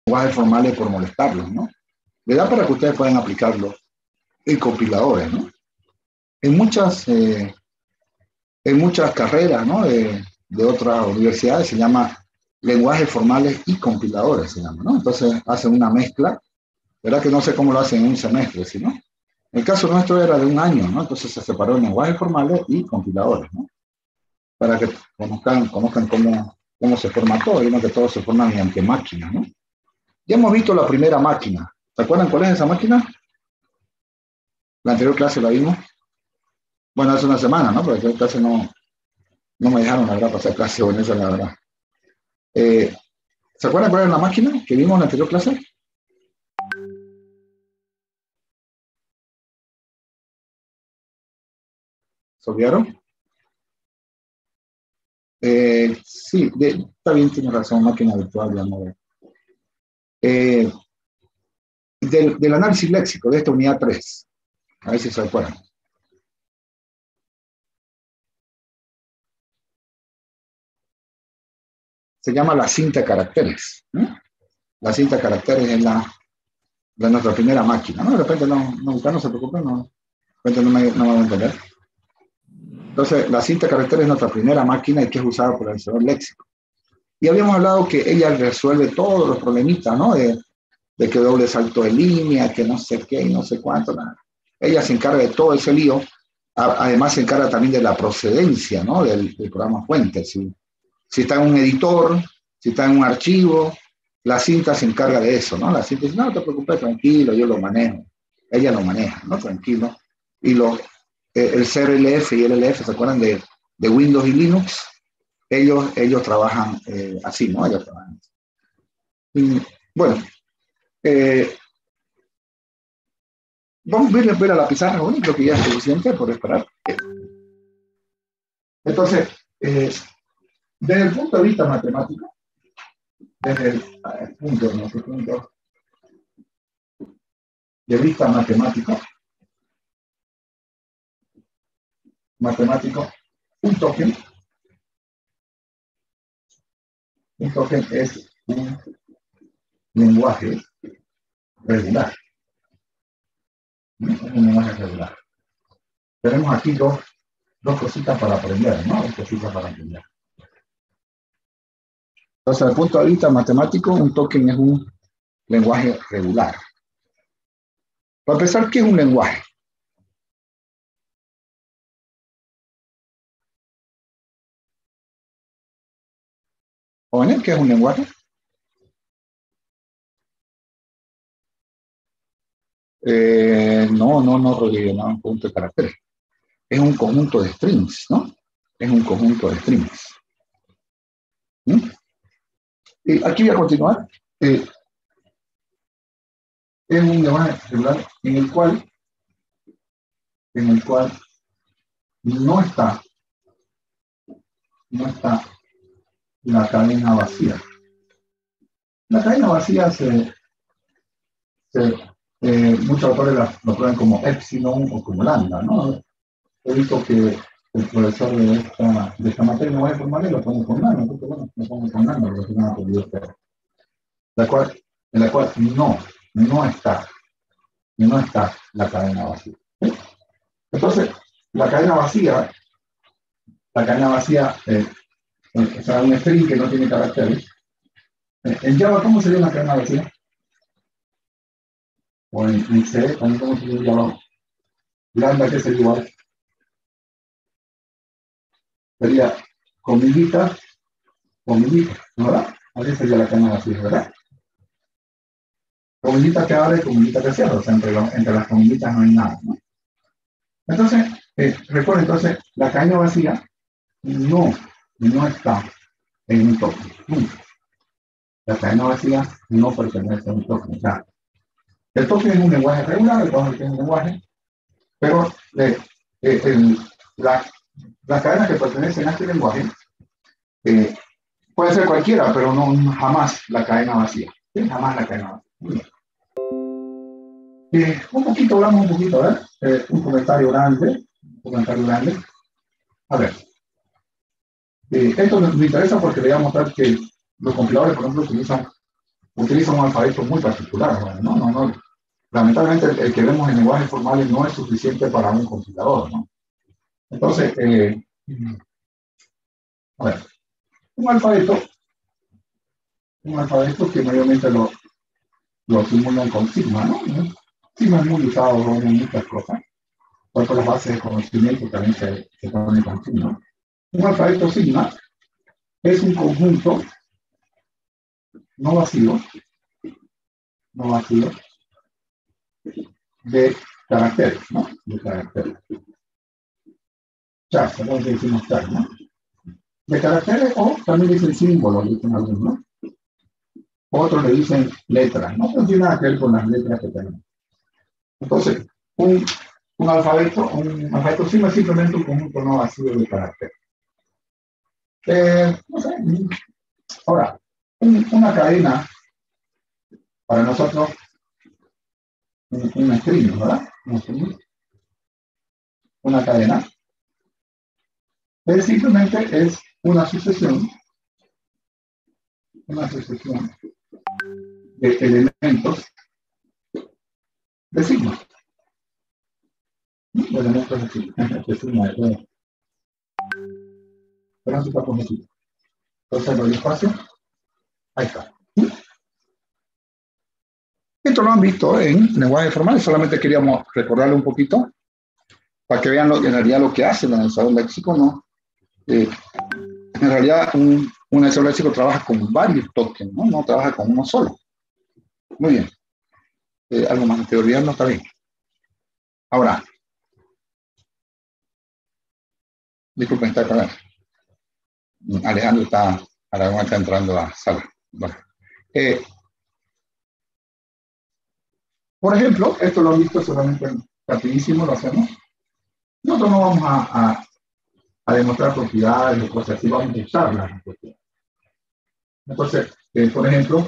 lenguajes formales por molestarlos, ¿no? Le da para que ustedes puedan aplicarlo en compiladores, ¿no? En muchas carreras, ¿no? de otras universidades se llama lenguajes formales y compiladores, se llama, ¿no? Entonces hacen una mezcla, ¿verdad? Que no sé cómo lo hacen en un semestre, ¿no? El caso nuestro era de un año, ¿no? Entonces se separó en lenguajes formales y compiladores, ¿no? Para que conozcan cómo se forma todo, y no que todo se forma mediante máquina, ¿no? Ya hemos visto la primera máquina. ¿Se acuerdan cuál es esa máquina? La anterior clase la vimos. Bueno, hace una semana, ¿no? Porque casi no me dejaron, la verdad, pasar clase con esa, la verdad. ¿Se acuerdan cuál era la máquina que vimos en la anterior clase? ¿Se olvidaron? Sí, está bien, tiene razón, máquina virtual, digamos. Del análisis léxico de esta unidad 3. A ver si se acuerdan. Se llama la cinta de caracteres, ¿no? La cinta de caracteres es nuestra primera máquina, ¿no? De repente no se preocupen, de repente no me van a entender. Entonces, la cinta de caracteres es nuestra primera máquina y que es usada por el diseñador léxico. Y habíamos hablado que ella resuelve todos los problemitas, ¿no? De que doble salto de línea, que no sé qué y no sé cuánto, nada. Ella se encarga de todo ese lío. Además se encarga también de la procedencia, ¿no? Del programa fuente. Si está en un editor, si está en un archivo, la cinta se encarga de eso, ¿no? La cinta dice, no te preocupes, tranquilo, yo lo manejo. Ella lo maneja, ¿no? Tranquilo. Y el CRLF y el LF, ¿se acuerdan de Windows y Linux? Ellos trabajan así, ¿no? Ellos trabajan así. Y, bueno, vamos a ver a la pizarra, ¿no? Creo que ya es suficiente por esperar. Entonces, desde el punto de vista matemático, desde el punto de vista matemático, un token es un lenguaje regular. Es un lenguaje regular. Tenemos aquí dos cositas para aprender, ¿no? Dos cositas para aprender. Entonces, desde el punto de vista matemático, un token es un lenguaje regular. Para empezar, ¿qué es un lenguaje? ¿Jóvenes, qué es un lenguaje? No, Rodrigo, no es un conjunto de caracteres. Es un conjunto de strings, ¿no? Es un conjunto de strings. Y aquí voy a continuar. Es un lenguaje regular en el cual no está la cadena vacía. La cadena vacía muchos autores lo ponen como epsilon o como lambda, ¿no? He visto que el profesor de esta materia no va a formar lo pone con lambda, entonces bueno, lo pongo con lambda, porque no ha podido hacer. En la cual no está la cadena vacía. ¿Sí? Entonces, la cadena vacía o sea, un string que no tiene caracteres. En Java, ¿cómo sería una cadena vacía? O en C, ¿cómo sería Java? Lambda, ¿qué sería igual? Sería comillita, ¿verdad? Así sería la cadena vacía, ¿verdad? Comillita que abre y comillita que cierra, o sea, entre las comillitas no hay nada, ¿no? Entonces, recuerden, la cadena vacía no está en un token, nunca. La cadena vacía no pertenece a un token. O sea, el token es un lenguaje regular, el token es un lenguaje, pero las cadenas que pertenecen a este lenguaje puede ser cualquiera, pero no jamás la cadena vacía. ¿Sí? Jamás la cadena vacía. Hablamos un poquito, ¿eh? Un comentario grande. A ver. Esto me interesa porque le voy a mostrar que los compiladores, por ejemplo, utilizan utiliza un alfabeto muy particular. Bueno, no. Lamentablemente el que vemos en lenguajes formales no es suficiente para un compilador, ¿no? Entonces, a ver, un alfabeto que mayormente lo simulan con sigma, ¿no? Sigma es muy usado en muchas cosas. Por las bases de conocimiento también se ponen con sigma. Un alfabeto sigma es un conjunto no vacío de caracteres, ¿no? De caracteres. Char, ¿sabes que decimos char, no? De caracteres o también dicen símbolos, dicen algunos, ¿no? Otros le dicen letras, ¿no? No tiene nada que ver con las letras que tenemos. Entonces, un alfabeto sigma es simplemente un conjunto no vacío de caracteres. No sé, ahora, una cadena, para nosotros, un string, ¿verdad? Una cadena, simplemente es una sucesión de elementos de sigma. De elementos de sigma. Pero no por aquí. Entonces, lo espacio. Ahí está. Esto lo han visto en lenguaje formal, solamente queríamos recordarle un poquito para que vean en realidad lo que hace el analizador léxico, ¿no? En realidad, un analizador léxico trabaja con varios tokens, ¿no? No trabaja con uno solo. Muy bien. Algo más de teoría no está bien. Ahora, disculpen, está acá. Alejandro está entrando a la sala. Bueno. Por ejemplo, esto lo han visto solamente rapidísimo, lo hacemos. Nosotros no vamos a demostrar propiedades o cosas así, vamos a usar las propiedades. Entonces, por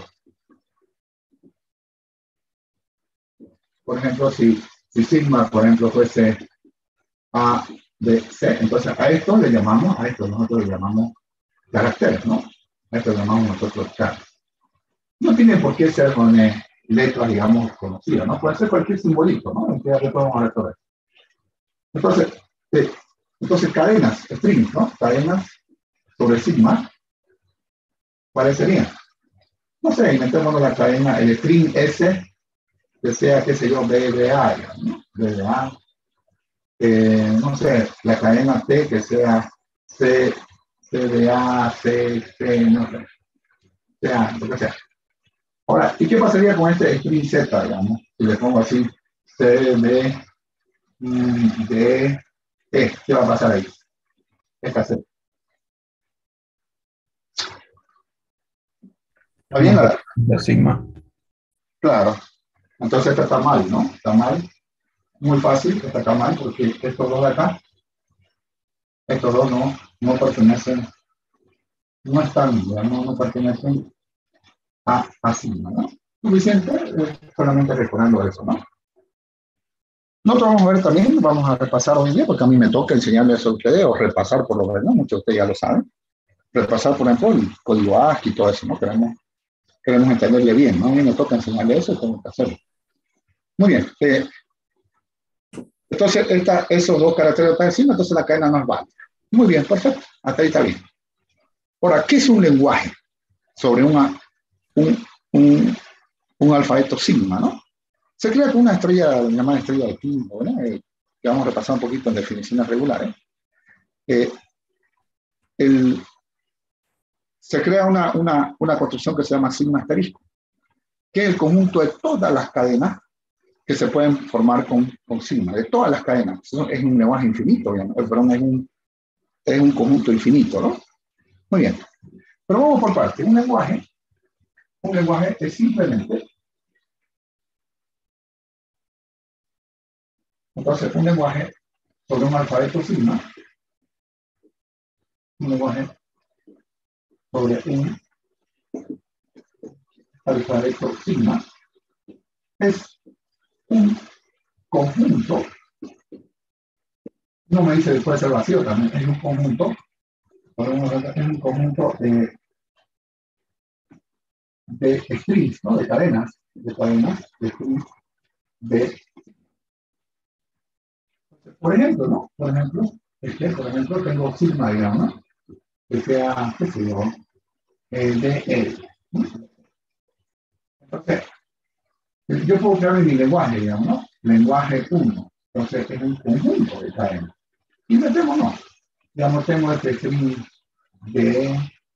ejemplo, si sigma, por ejemplo, fuese A, B, C, entonces a esto nosotros le llamamos caracteres, ¿no? A esto le llamamos nosotros caracteres. No tiene por qué ser con letras, digamos, conocidas, ¿no? Puede ser cualquier simbolito, ¿no? Entonces, podemos hablar todo eso. Entonces, cadenas, strings, ¿no? Cadenas sobre sigma, ¿cuáles serían? No sé, inventémonos la cadena, el string S, que sea, qué sé yo, BBA, ¿no? BBA. No sé, la cadena T, que sea C, CDA, C, no sé. Sea, lo que sea. Ahora, ¿y qué pasaría con este string Z, digamos? Si le pongo así, C, B, D, E, ¿qué va a pasar ahí? Esta C. ¿Está bien la sigma? Claro. Entonces esta está mal, ¿no? Está mal. Muy fácil, está acá mal, porque estos dos de acá, estos dos no pertenecen, no están, digamos, no pertenecen a sigma, ¿no? Suficiente, solamente recordando eso, ¿no? Nosotros vamos a ver también, vamos a repasar hoy día, porque a mí me toca enseñarles eso a ustedes, o repasar por lo menos, muchos de ustedes ya lo saben, repasar, por ejemplo, el código ASCII y todo eso, ¿no? Queremos entenderle bien, ¿no? A mí me toca enseñarles eso y tengo que hacerlo. Muy bien. Entonces, esos dos caracteres están encima, entonces la cadena no es válida. Muy bien, perfecto. Hasta ahí está bien. Ahora, ¿qué es un lenguaje sobre un alfabeto sigma, ¿no? Se crea con una estrella llamada estrella de Kimbo, ¿no? Que vamos a repasar un poquito en definiciones regulares. Se crea una construcción que se llama sigma asterisco, que es el conjunto de todas las cadenas que se pueden formar con sigma, de todas las cadenas. Eso es un lenguaje infinito, perdón, es un conjunto infinito, ¿no? Muy bien. Pero vamos por partes. Un lenguaje es simplemente, entonces, un lenguaje sobre un alfabeto sigma, un lenguaje sobre un alfabeto sigma, es un conjunto, no me dice puede ser vacío también, es un conjunto, es un conjunto de strings, ¿no? De cadenas, de strings, de, por ejemplo, ¿no? Por ejemplo, tengo sigma, digamos, ¿no? Que sea, qué sé yo, de L, ¿no? Entonces, yo puedo crear mi lenguaje, digamos, ¿no? Lenguaje 1. Entonces, es un conjunto de cadenas. Y metémonos, digamos, tengo este string de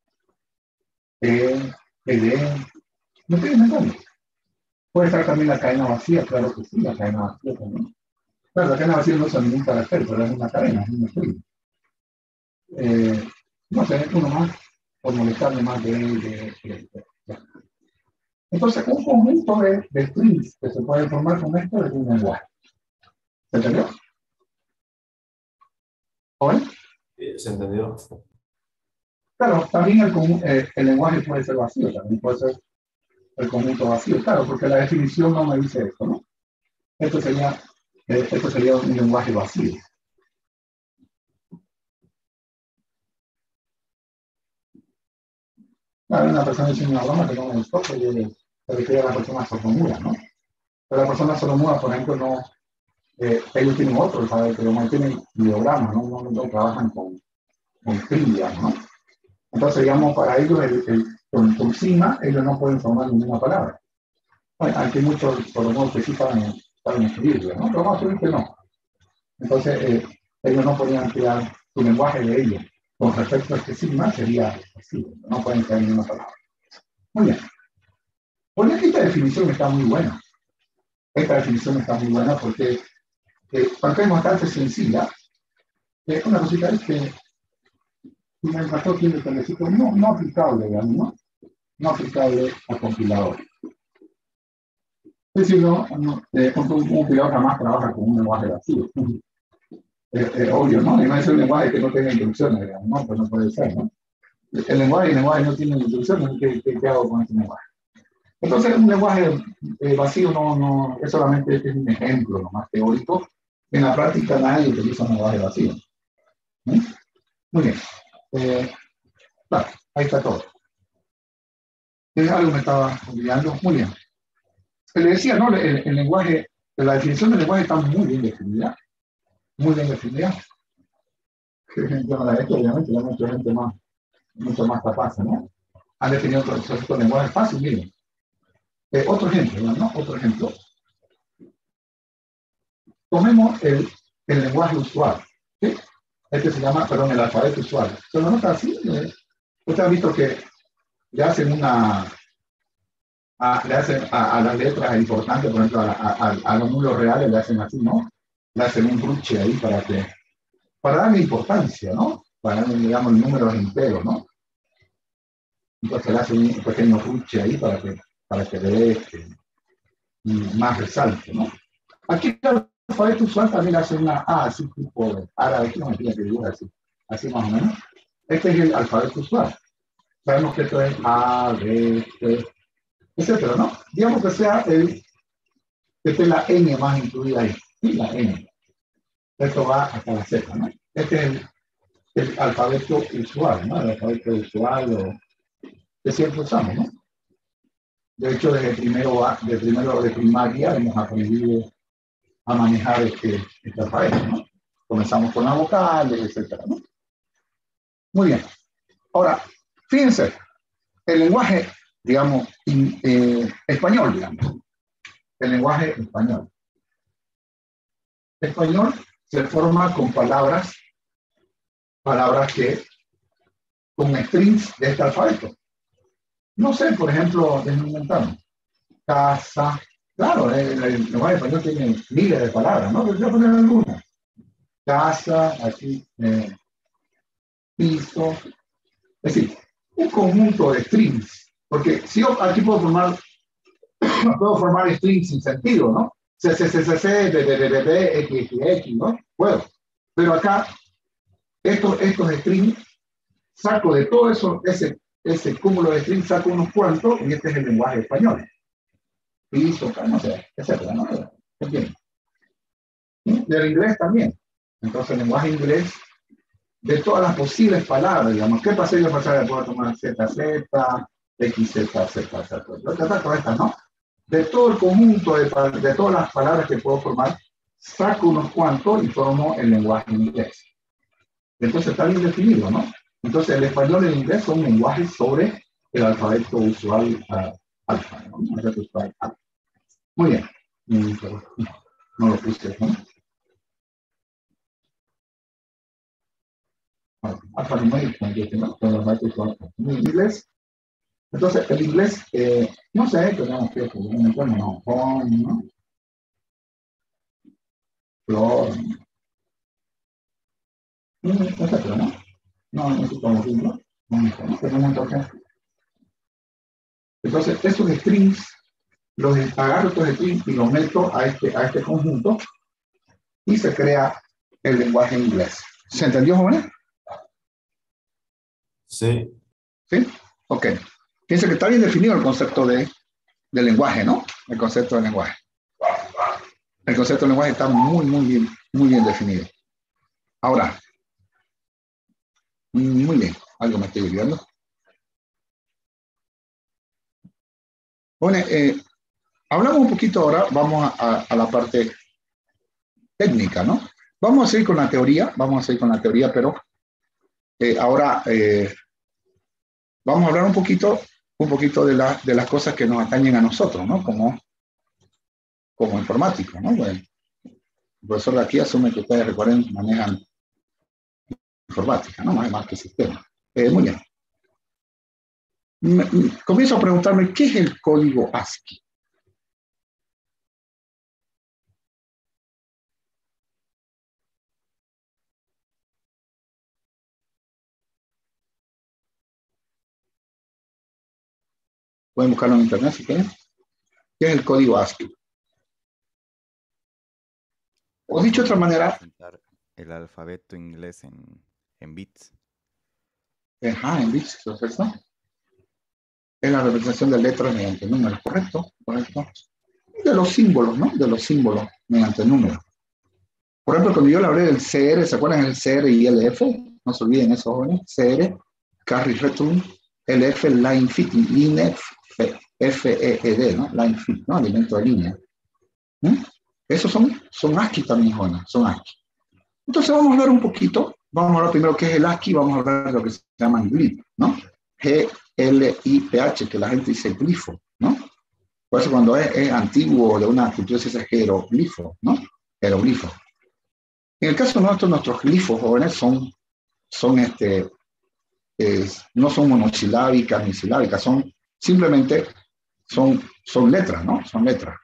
ED, no tiene memoria. Puede estar también la cadena vacía, claro que sí, la cadena vacía también. Claro, la cadena vacía no usa ningún carácter, pero es una cadena, es un string. No sé, uno más, por molestarme más de. Entonces, un conjunto de strings que se pueden formar con esto es un lenguaje. ¿Se entendió? ¿Oye? Se entendió. Claro, también el lenguaje puede ser vacío, también puede ser el conjunto vacío, claro, porque la definición no me dice esto, ¿no? Esto sería un lenguaje vacío. Claro, una persona dice una broma que no me gustó, porque se refiere a la persona sordomuda, ¿no? Pero la persona sordomuda, por ejemplo, no, ellos tienen otro alfabeto, no tienen ideogramas, no trabajan con filias, ¿no? Entonces, digamos, para ellos, con sigma, ellos no pueden formar ninguna palabra. Bueno, aquí muchos sordomudos que sí saben escribirlo, ¿no? Pero vamos a decir que no. Entonces, ellos no podrían crear su lenguaje de ellos. Con respecto a este sigma, sería así, no pueden crear ninguna palabra. Muy bien. Pues esta definición está muy buena. Esta definición está muy buena porque es bastante sencilla. Una cosita es que el factor tiene que decir no aplicable, digamos, ¿no? No aplicable a compilador. Es decir, un compilador jamás trabaja con un lenguaje vacío. Obvio, ¿no? Y no es un lenguaje que no tenga instrucciones, digamos, ¿no? Pues no puede ser, ¿no? El lenguaje no tiene instrucciones, ¿qué hago con este lenguaje? Entonces, un lenguaje vacío no es solamente un ejemplo nomás teórico. En la práctica nadie utiliza un lenguaje vacío. ¿Sí? Muy bien. Claro, ahí está todo. Algo me estaba olvidando. Muy bien. Le decía, ¿no? El lenguaje, la definición del lenguaje está muy bien definida. Muy bien definida. Yo no la he hecho, obviamente, hay mucha gente mucho más capaz, ¿no? Han definido otro lenguaje fácil, miren. Otro ejemplo, ¿no? Otro ejemplo. Tomemos el lenguaje usual. ¿Sí? Este se llama, perdón, el alfabeto usual. ¿Se lo nota así? Usted ha visto que le hacen a las letras importantes, por ejemplo, a los números reales le hacen así, ¿no? Le hacen un ruche ahí para darle importancia, ¿no? Para darle, digamos, el número entero, ¿no? Entonces le hacen un pequeño ruche ahí para que le dé más resalte, ¿no? Aquí el alfabeto usual también le hace una A, así tipo árabe, aquí no me tiene que dibujar así más o menos. Este es el alfabeto usual. Sabemos que esto es A, B, C, etcétera, ¿no? Digamos que sea que esté la N más incluida ahí, ¿sí? La N. Esto va hasta la Z, ¿no? Este es el alfabeto usual, ¿no? El alfabeto usual que siempre usamos, ¿no? De hecho, desde primero de primaria hemos aprendido a manejar este alfabeto, ¿no? Comenzamos con las vocales, etcétera, ¿no? Muy bien. Ahora, fíjense, el lenguaje, digamos, español, digamos. El lenguaje español. El español se forma con palabras que, con strings de este alfabeto. No sé, por ejemplo, inventamos. Casa. Claro, el lenguaje español tiene miles de palabras, ¿no? Pero voy a poner algunas. Casa, aquí, piso. Es decir, un conjunto de strings. Porque si yo aquí puedo formar strings sin sentido, ¿no? C, X, ¿no? Puedo. Pero acá, estos strings, saco de todo eso, ese cúmulo de strings, saco unos cuantos, y este es el lenguaje español. Piso, no sé, etcétera, ¿no? ¿Entiendes? Del inglés también. Entonces, el lenguaje inglés, de todas las posibles palabras, digamos, ¿qué pasaría? Puedo tomar ZZ, X, Z, Z, Z. Voy a tratar con estas, ¿no? De todo el conjunto de todas las palabras que puedo formar, saco unos cuantos y formo el lenguaje en inglés. Entonces está bien definido, ¿no? Entonces el español y el inglés son lenguajes sobre el alfabeto usual alfa, ¿no? El alfabeto usual alfa. Muy bien. No lo puse, ¿no? Alfanumérico, ¿no? Con el alfabeto usual alfa. En inglés. Entonces el inglés, no sé, tenemos que no, ¿no? Flor, etcétera, ¿no? No necesitamos ritmo. Entonces, estos strings, los agarro estos strings y los meto a este conjunto y se crea el lenguaje inglés. ¿Se entendió, jóvenes? Sí. ¿Sí? Ok. Fíjense que está bien definido el concepto de lenguaje, ¿no? El concepto de lenguaje. El concepto de lenguaje está muy bien definido. Ahora, muy bien. Algo me estoy olvidando. Bueno, hablamos un poquito ahora, vamos a la parte técnica, ¿no? Vamos a seguir con la teoría, pero ahora vamos a hablar un poquito de las cosas que nos atañen a nosotros, ¿no? Como informáticos, ¿no? Bueno, el profesor de aquí asume que ustedes, recuerden, manejan informática, ¿no? Más que sistema. Muy bien. Comienzo a preguntarme, ¿qué es el código ASCII? Pueden buscarlo en internet si quieren. ¿Qué es el código ASCII? O dicho de otra manera, el alfabeto inglés en bits. En bits, ¿correcto? Es la representación de letras mediante números, ¿correcto? De los símbolos, ¿no? De los símbolos mediante números. Por ejemplo, cuando yo le hablé del CR, ¿se acuerdan del CR y LF? No se olviden eso, jóvenes. CR, Carry Return, LF, Line Fit, INEF, FEED, ¿no? Line Fit, ¿no? Alimento de línea. Esos son ASCII también, jóvenes, son ASCII. Entonces vamos a hablar un poquito, vamos a hablar primero qué es el ASCII, vamos a hablar de lo que se llama glif, ¿no? GLIPH, que la gente dice glifo, ¿no? Por eso cuando es antiguo de una cultura se dice jeroglifo, ¿no? Jeroglifo. En el caso nuestro, nuestros glifos, jóvenes, no son monosilábicas ni silábicas, simplemente son letras, ¿no? Son letras.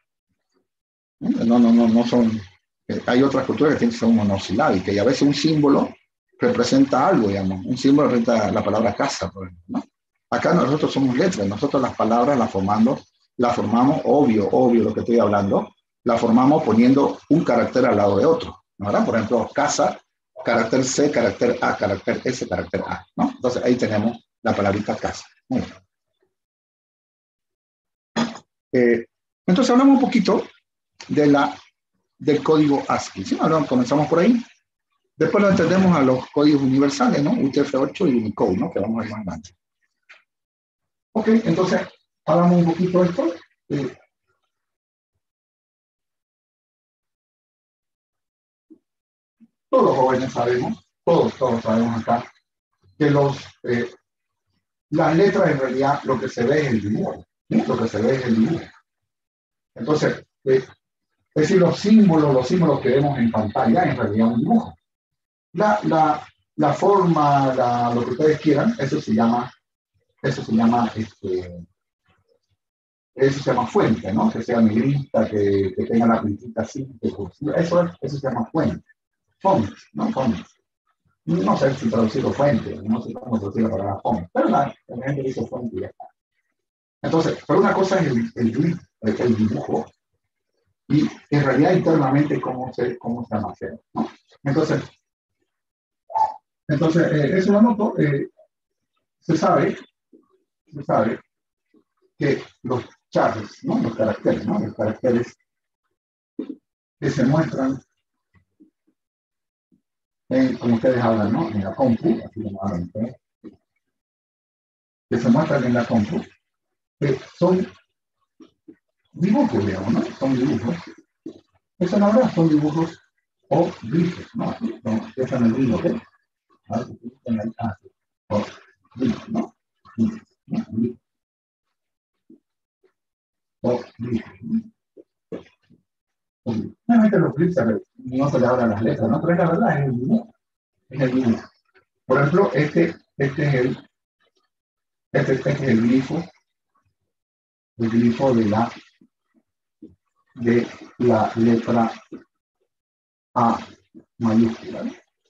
No son. Hay otras culturas que tienen que ser monosilábicas y a veces un símbolo representa algo, digamos. Un símbolo representa la palabra casa, por ejemplo, ¿no? Acá nosotros somos letras, nosotros las palabras las formamos, obvio lo que estoy hablando, la formamos poniendo un carácter al lado de otro, ¿verdad? Por ejemplo, casa, carácter C, carácter A, carácter S, carácter A, ¿no? Entonces ahí tenemos la palabrita casa. Muy bien. Entonces hablamos un poquito del código ASCII, ¿sí? Ahora comenzamos por ahí. Después lo entendemos a los códigos universales, ¿no? UTF-8 y Unicode, ¿no? Que vamos a ver más adelante. Ok, entonces hablamos un poquito de esto. Todos los jóvenes sabemos, todos sabemos acá, que las letras en realidad lo que se ve es el dibujo, ¿sí? Lo que se ve es el dibujo. Entonces, es decir, los símbolos que vemos en pantalla en realidad es un dibujo. La forma, lo que ustedes quieran, eso se llama fuente, ¿no? Que sea negrita, que tenga la puntita así, eso se llama fuente. Font, ¿no? Font. No sé si traducirlo fuente, no sé cómo traducir la palabra font, pero la gente dice fuente y ya está. Entonces, pero una cosa es el dibujo, y en realidad internamente cómo se almacena, ¿no? Entonces eso lo anoto, se sabe que los charts, ¿no? Los caracteres, ¿no? Los caracteres que se muestran como ustedes hablan, ¿no? En la compu, así como hablan ustedes, que se muestran en la compu, son dibujos, digamos, ¿no? Son dibujos. Eso la verdad son dibujos o glifos, ¿no? No, esa no es el ¿ok? O glifos, ¿no? Glifos, ¿no? Glifos. O glifos, ¿no? Obviamente los glifos no se le hablan las letras, ¿no? Pero la verdad es el dibujo. Es el dibujo. Por ejemplo, este es el glifo de la letra A mayúscula, ¿no?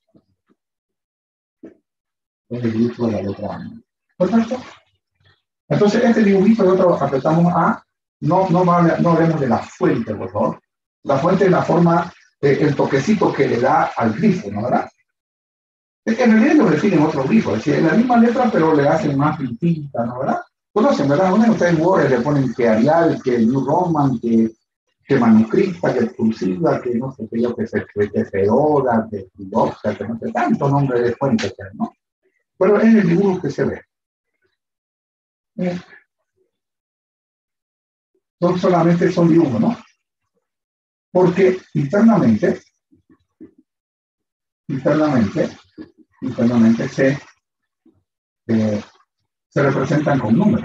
Es el glifo de la letra A. Perfecto. Entonces, este dibujito nosotros apretamos A, no hablemos de la fuente, por favor. La fuente es la forma, el toquecito que le da al grifo, ¿no? ¿Verdad? Es que en realidad lo definen otro grifo, es decir, es la misma letra, pero le hacen más pintita, ¿no? ¿Verdad? Conocen, ¿verdad? Ustedes en Word le ponen que Arial, que New Roman, que manuscrita, que cursiva, que no sé qué yo, que Fedora, que Filoxa, que no sé, tanto nombre de fuente, ¿no? Pero es el dibujo que se ve. Solamente son dibujos, ¿no? Porque internamente se representan con números.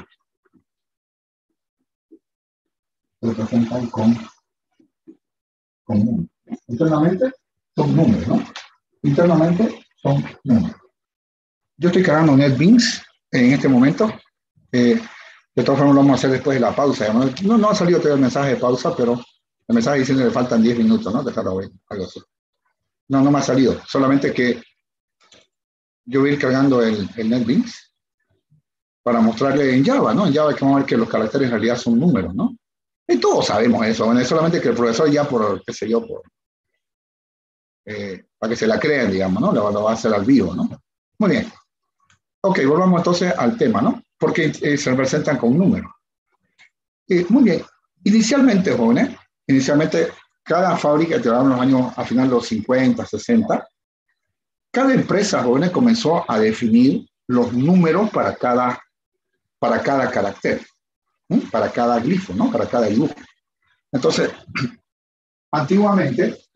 Se representan con números. Internamente son números, ¿no? Internamente son números. Yo estoy cargando NetBeans en este momento. De todas formas lo vamos a hacer después de la pausa. No ha salido todavía el mensaje de pausa, pero el mensaje diciendo que faltan 10 minutos, ¿no? Dejarlo hoy, algo así. No me ha salido. Solamente que yo voy a ir cargando el NetBeans para mostrarle en Java, ¿no? En Java que vamos a ver que los caracteres en realidad son números, ¿no? Y todos sabemos eso, bueno, es solamente que el profesor ya por, qué sé yo, para que se la crean, digamos, ¿no? Lo va a hacer al vivo, ¿no? Muy bien. Ok, volvamos entonces al tema, ¿no? Porque se representan con números. Muy bien. Inicialmente, jóvenes, cada fábrica, te daban los años, a final de los 50, 60, cada empresa, jóvenes, comenzó a definir los números para cada carácter, ¿sí? Para cada glifo, ¿no? Para cada dibujo. Entonces, antiguamente,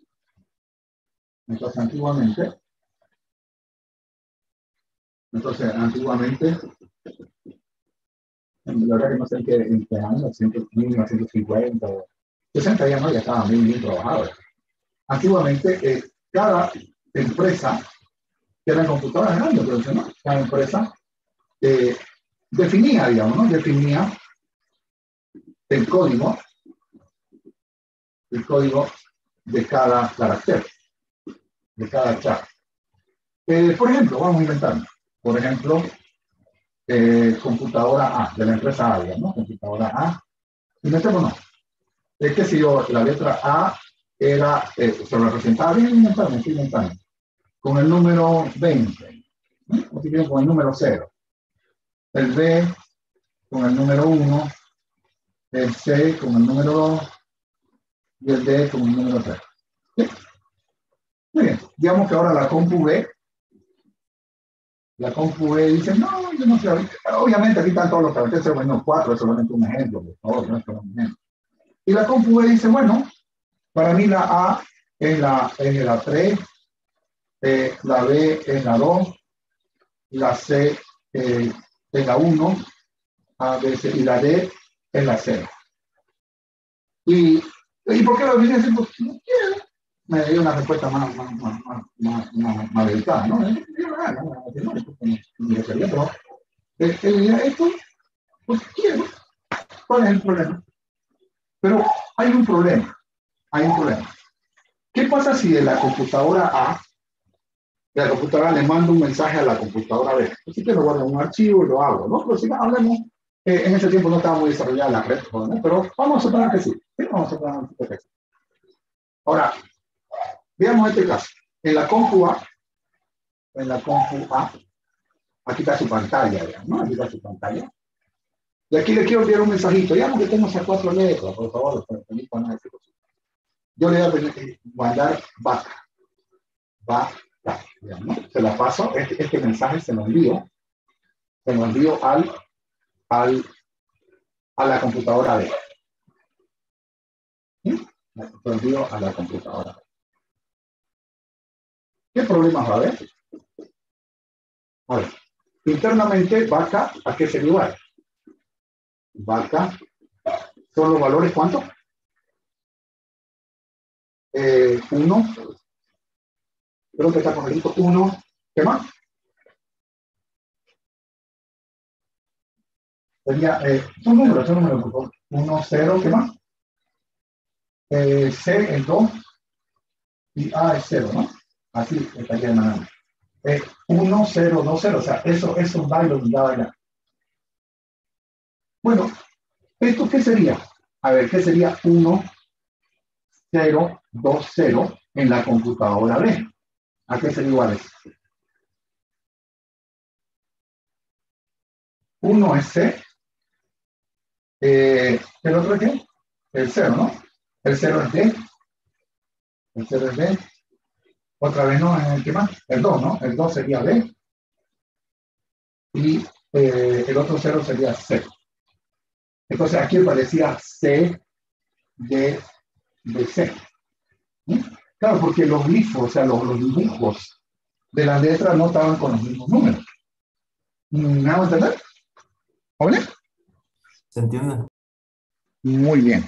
la verdad que no sé en qué año, 1950 o 60 ya no, ya estaban bien trabajados. Antiguamente, cada empresa, que eran computadoras grandes, pero no, cada empresa definía, digamos, ¿no? Definía el código de cada carácter, de cada chat. Por ejemplo, vamos a inventar, por ejemplo, computadora A, de la empresa A, ¿no? Computadora A. Inventémonos. Qué sé yo, la letra A era, se representaba bien inventando, con el número 20, ¿no? O si bien con el número 0. El B con el número 1, el C con el número 2 y el D con el número 3. ¿Sí? Muy bien, digamos que ahora la compu B dice, no, yo no sé, obviamente aquí están todos los caracteres, bueno, 4 es solamente un ejemplo, por favor, no es solo un ejemplo. Y la compu B dice, bueno, para mí la A es la 3, la B es la 2, la C es la 1, A, B, C, y la D es la 0. ¿Y por qué lo dije así? Porque no quiero. Me dio una respuesta más dedicada, ¿no? Pero él diría esto, pues quiero. ¿Cuál es el problema? Pero hay un problema. ¿Qué pasa si de la computadora A, de la computadora le mando un mensaje a la computadora B? Así que lo guardo en un archivo y lo hago, ¿no? Pero si no, hablemos, en ese tiempo no estaba muy desarrollada la red, ¿no? Pero vamos a suponer que sí. ¿Sí? Vamos a suponer que sí. Ahora, veamos este caso. En la compu A, aquí está su pantalla, ¿no? Aquí está su pantalla. Y aquí le quiero enviar un mensajito. Digamos que tengo esas 4 letras, por favor. Yo le voy a mandar vaca. ¿No? Se la paso. Este mensaje se lo envío al a la computadora B. ¿Sí? Lo envío a la computadora B. ¿Qué problemas va a haber? A ver, internamente vaca, ¿a qué sería igual? Vaca, ¿son los valores cuántos? 1, creo que está correcto, 1, ¿qué más? Sería, son números, por favor. 1, 0, ¿qué más? C es 2 y A es 0, ¿no? Así estaría de manera. 1, 0, 2, 0, o sea, eso va y lo va a bailar. Bueno, ¿esto qué sería? A ver, ¿qué sería 1, 0, 2, 0 en la computadora B? ¿A qué sería igual eso? 1 es C, ¿el otro es qué? El 0, ¿no? El 0 es D, el 0 es D, otra vez no, ¿qué más? El 2, ¿no? El 2 sería D y el otro 0 sería C. Entonces aquí aparecía C, D, D, C. ¿Sí? Claro, porque los glifos, o sea, los dibujos de las letras no estaban con los mismos números. ¿Me hago entender? ¿Oye? ¿Se entiende? Muy bien.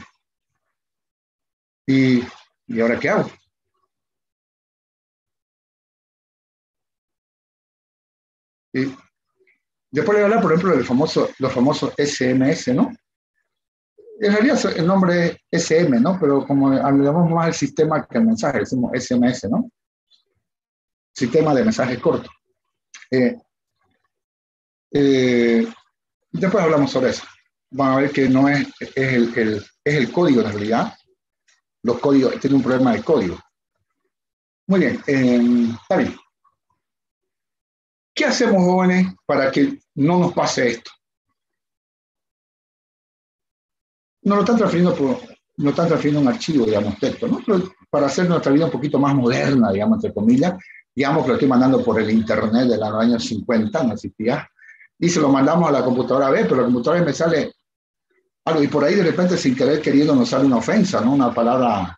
¿Y ahora qué hago? Y yo podría hablar, por ejemplo, del los famosos SMS, ¿no? En realidad el nombre es SM, ¿no? Pero como hablamos más del sistema que el mensaje, decimos SMS, ¿no? Sistema de mensajes cortos. Después hablamos sobre eso. Van a ver que no es el código en realidad. Los códigos, tiene un problema de código. Muy bien, está bien. ¿Qué hacemos, jóvenes, para que no nos pase esto? Nos lo están transfiriendo un archivo, digamos, texto, ¿no? Pero para hacer nuestra vida un poquito más moderna, digamos, entre comillas, digamos que lo estoy mandando por el internet de los años 50, no existía, y se lo mandamos a la computadora B, pero la computadora B me sale algo, y por ahí de repente sin querer queriendo nos sale una ofensa, ¿no? Una palabra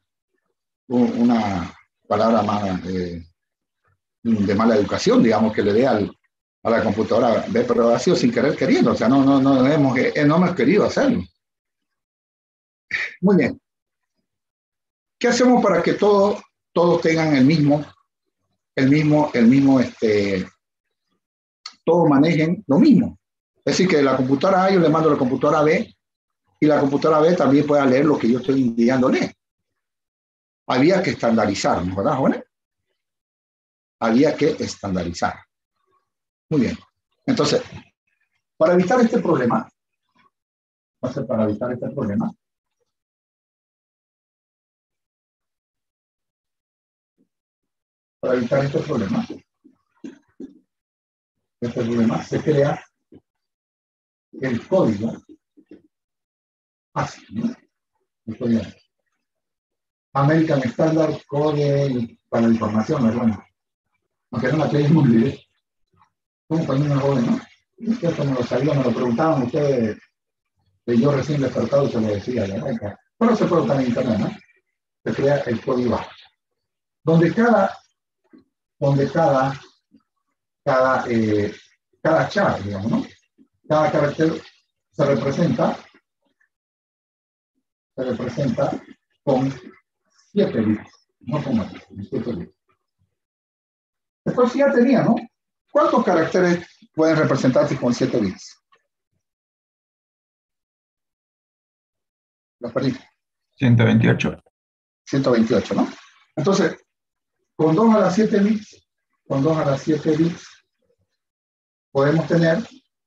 más de mala educación, digamos, que le dé a la computadora B, pero ha sido sin querer queriendo, o sea, no hemos querido hacerlo. Muy bien. ¿Qué hacemos para que todos tengan todos manejen lo mismo? Es decir, que la computadora A yo le mando a la computadora B y la computadora B también pueda leer lo que yo estoy enviándole. Había que estandarizar, ¿verdad, jóvenes? Había que estandarizar. Muy bien. Entonces, para evitar este problema, se crea el código así, ¿no? El código American Standard Code para la información, hermano. Aunque no la creímos bien. Como cuando uno es joven, ¿no? Ustedes como lo sabían, me lo preguntaban ustedes, que yo recién despertado se lo decía, ¿verdad? Pero se puede buscar en internet, ¿no? Se crea el código A. Donde cada char, digamos, ¿no? Cada carácter se representa con 7 bits, no con 8, 7 bits. Después sí ya tenía, ¿no? ¿Cuántos caracteres pueden representarse con 7 bits? Los perdí. 128. 128, ¿no? Entonces, con 2 a la 7 bits, podemos tener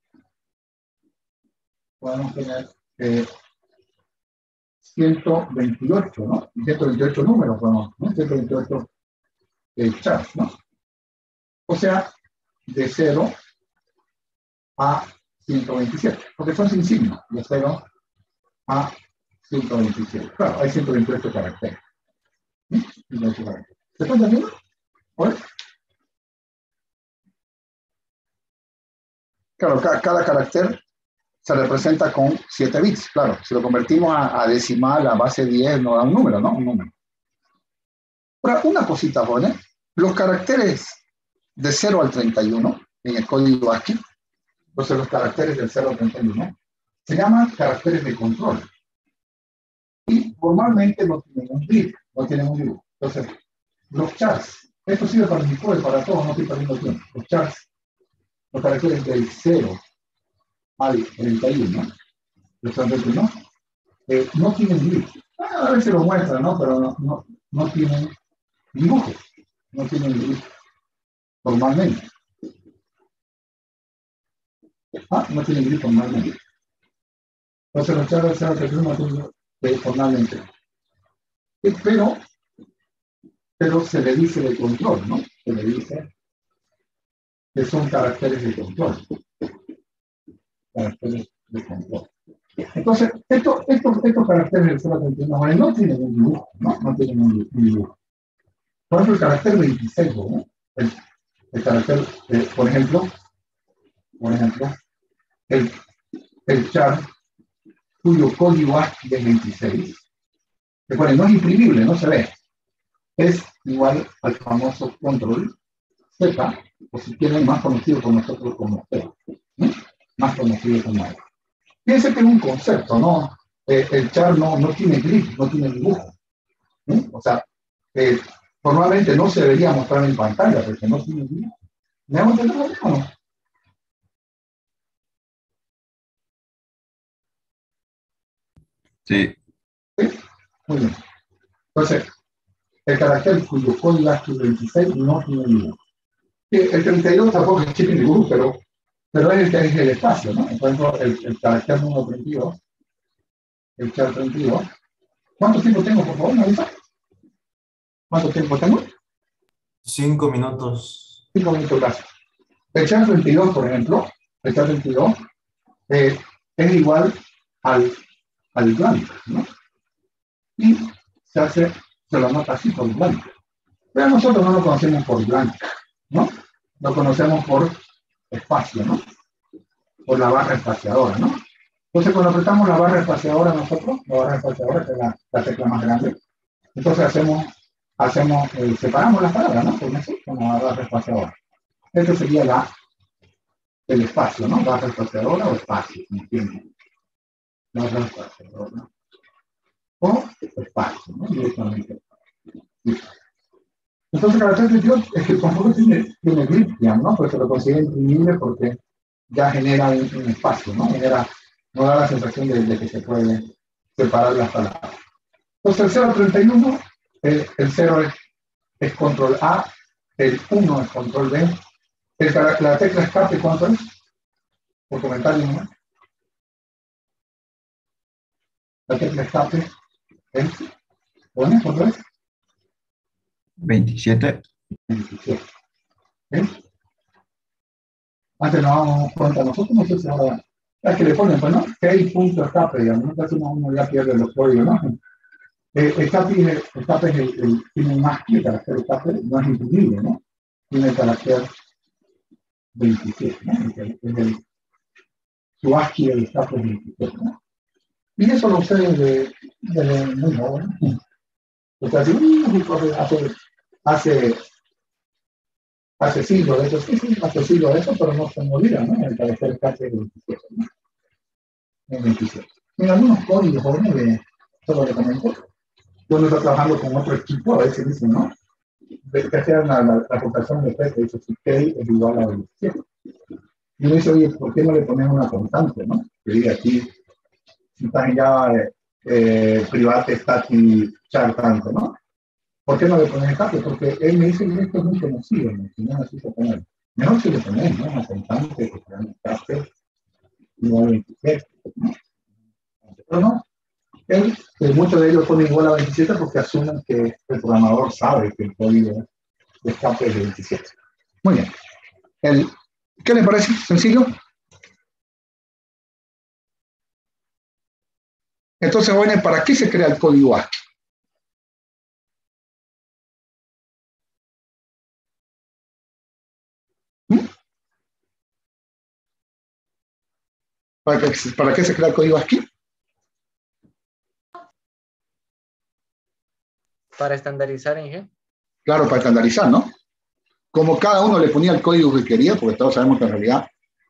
128, ¿no? 128 números, ¿no? 128 chats, ¿no? O sea, de 0 a 127, porque son sin signo, de 0 a 127. Claro, hay 128 caracteres. ¿Sí? ¿Se está entendiendo? ¿Oye? Claro, cada carácter se representa con 7 bits. Claro, si lo convertimos a decimal, a base 10, nos da un número, ¿no? Un número. Ahora, una cosita, jóvenes. Los caracteres de 0 al 31 en el código ASCII, entonces los caracteres del 0 al 31, se llaman caracteres de control. Y formalmente no tienen un bit, no tienen un dibujo. Entonces, los chars, esto sirve para mi código, para todos, no estoy perdiendo tiempo. Los chars, los caracteres del 0 al 31, los 31, no tienen dibujo. A veces lo muestran, ¿no? Pero no tienen dibujo. No tienen dibujo. Formalmente. No tienen dibujo formalmente. Entonces los chars del 0 al 31 no tienen dibujo formalmente. Pero se le dice de control, ¿no? Se le dice que son caracteres de control. Caracteres de control. Entonces, estos caracteres del 0 al 31 no tienen un dibujo, ¿no? No tienen un dibujo. Por ejemplo, el carácter 26, ¿no? El carácter, por ejemplo, el char cuyo código ASCII es 26, recuerden, no es imprimible, no se ve, es igual al famoso control Z, o si quieren, más conocido por nosotros como Z, ¿no? Más conocido como Z. Fíjense que es un concepto, ¿no? El char no tiene grip, no tiene dibujo, ¿no? O sea, formalmente no se debería mostrar en pantalla porque no tiene dibujo. ¿Me hago entender o no? Sí. ¿Sí? Muy bien. Entonces, el carácter cuyo código ASCII 26 no tiene dibujo. El 32 tampoco tiene dibujo, pero es el que es el espacio, ¿no? Por ejemplo, el carácter número 32, el char 32. ¿Cuánto tiempo tengo, por favor, Marisa? ¿Cuánto tiempo tengo? 5 minutos. 5 minutos casi. El char 32, por ejemplo, el char 32 es igual al blanco, ¿no? Y se lo nota así por blanco. Pero nosotros no lo conocemos por blanco, ¿no? Lo conocemos por espacio, ¿no? Por la barra espaciadora, ¿no? Entonces, cuando apretamos la barra espaciadora nosotros, la barra espaciadora que es la tecla más grande, entonces separamos las palabras, ¿no? Con eso, con la barra espaciadora. Esto sería el espacio, ¿no? Barra espaciadora o espacio, ¿me entienden? Barra espaciadora o espacio, ¿no? Directamente. Entonces, la verdad es que tampoco tiene grip, ¿no? Pues se lo considera imprimible porque ya genera un espacio, ¿no? No da la sensación de que se puede separar las palabras. Entonces, el 0 al 31, el 0 es control A, el 1 es control B, la tecla escape, ¿cuánto es? Por comentario, ¿no? La tecla escape es, ¿bueno? ¿Cuánto es? 27. 27. ¿Sí? Antes nos damos cuenta nosotros, no sé si ahora, es que le ponen, pues, ¿no? Que hay punto escape, digamos, ¿no? Casi uno ya pierde los códigos, ¿no? Escape tiene más que el carácter escape, no es imprimible, ¿no? Tiene el carácter 27, ¿no? Su ASCII del escape es 27, ¿no? Y eso lo sé desde muy joven. O sea, hace, hace siglos de eso, sí, hace siglos de eso, pero no se me olvida, ¿no? El carácter escape es 27, ¿no? En 27. En algunos códigos jóvenes, solo le comento, yo no estoy trabajando con otro equipo, a veces dicen, ¿no? Que hacían la comparación de P, que dice si K es igual a 27. Y uno dice, oye, ¿por qué no le pones una constante, no? Que diga aquí, si estás en Java, private static char tanto, ¿no? ¿Por qué no le pones escape? Porque él me dice que esto es muy conocido, ¿no? Si no necesito poner. Mejor si le pones, ¿no? Una constante que se llama escape igual a 27, ¿no? Pero no, muchos de ellos ponen igual a 27 porque asumen que el programador sabe que el código de escape es de 27. Muy bien. ¿Qué les parece? ¿Sencillo? Entonces, bueno, ¿para qué se crea el código ASCII? ¿Mm? ¿Para qué se crea el código ASCII? Para estandarizar en G. Claro, para estandarizar, ¿no? Como cada uno le ponía el código que quería, porque todos sabemos que en realidad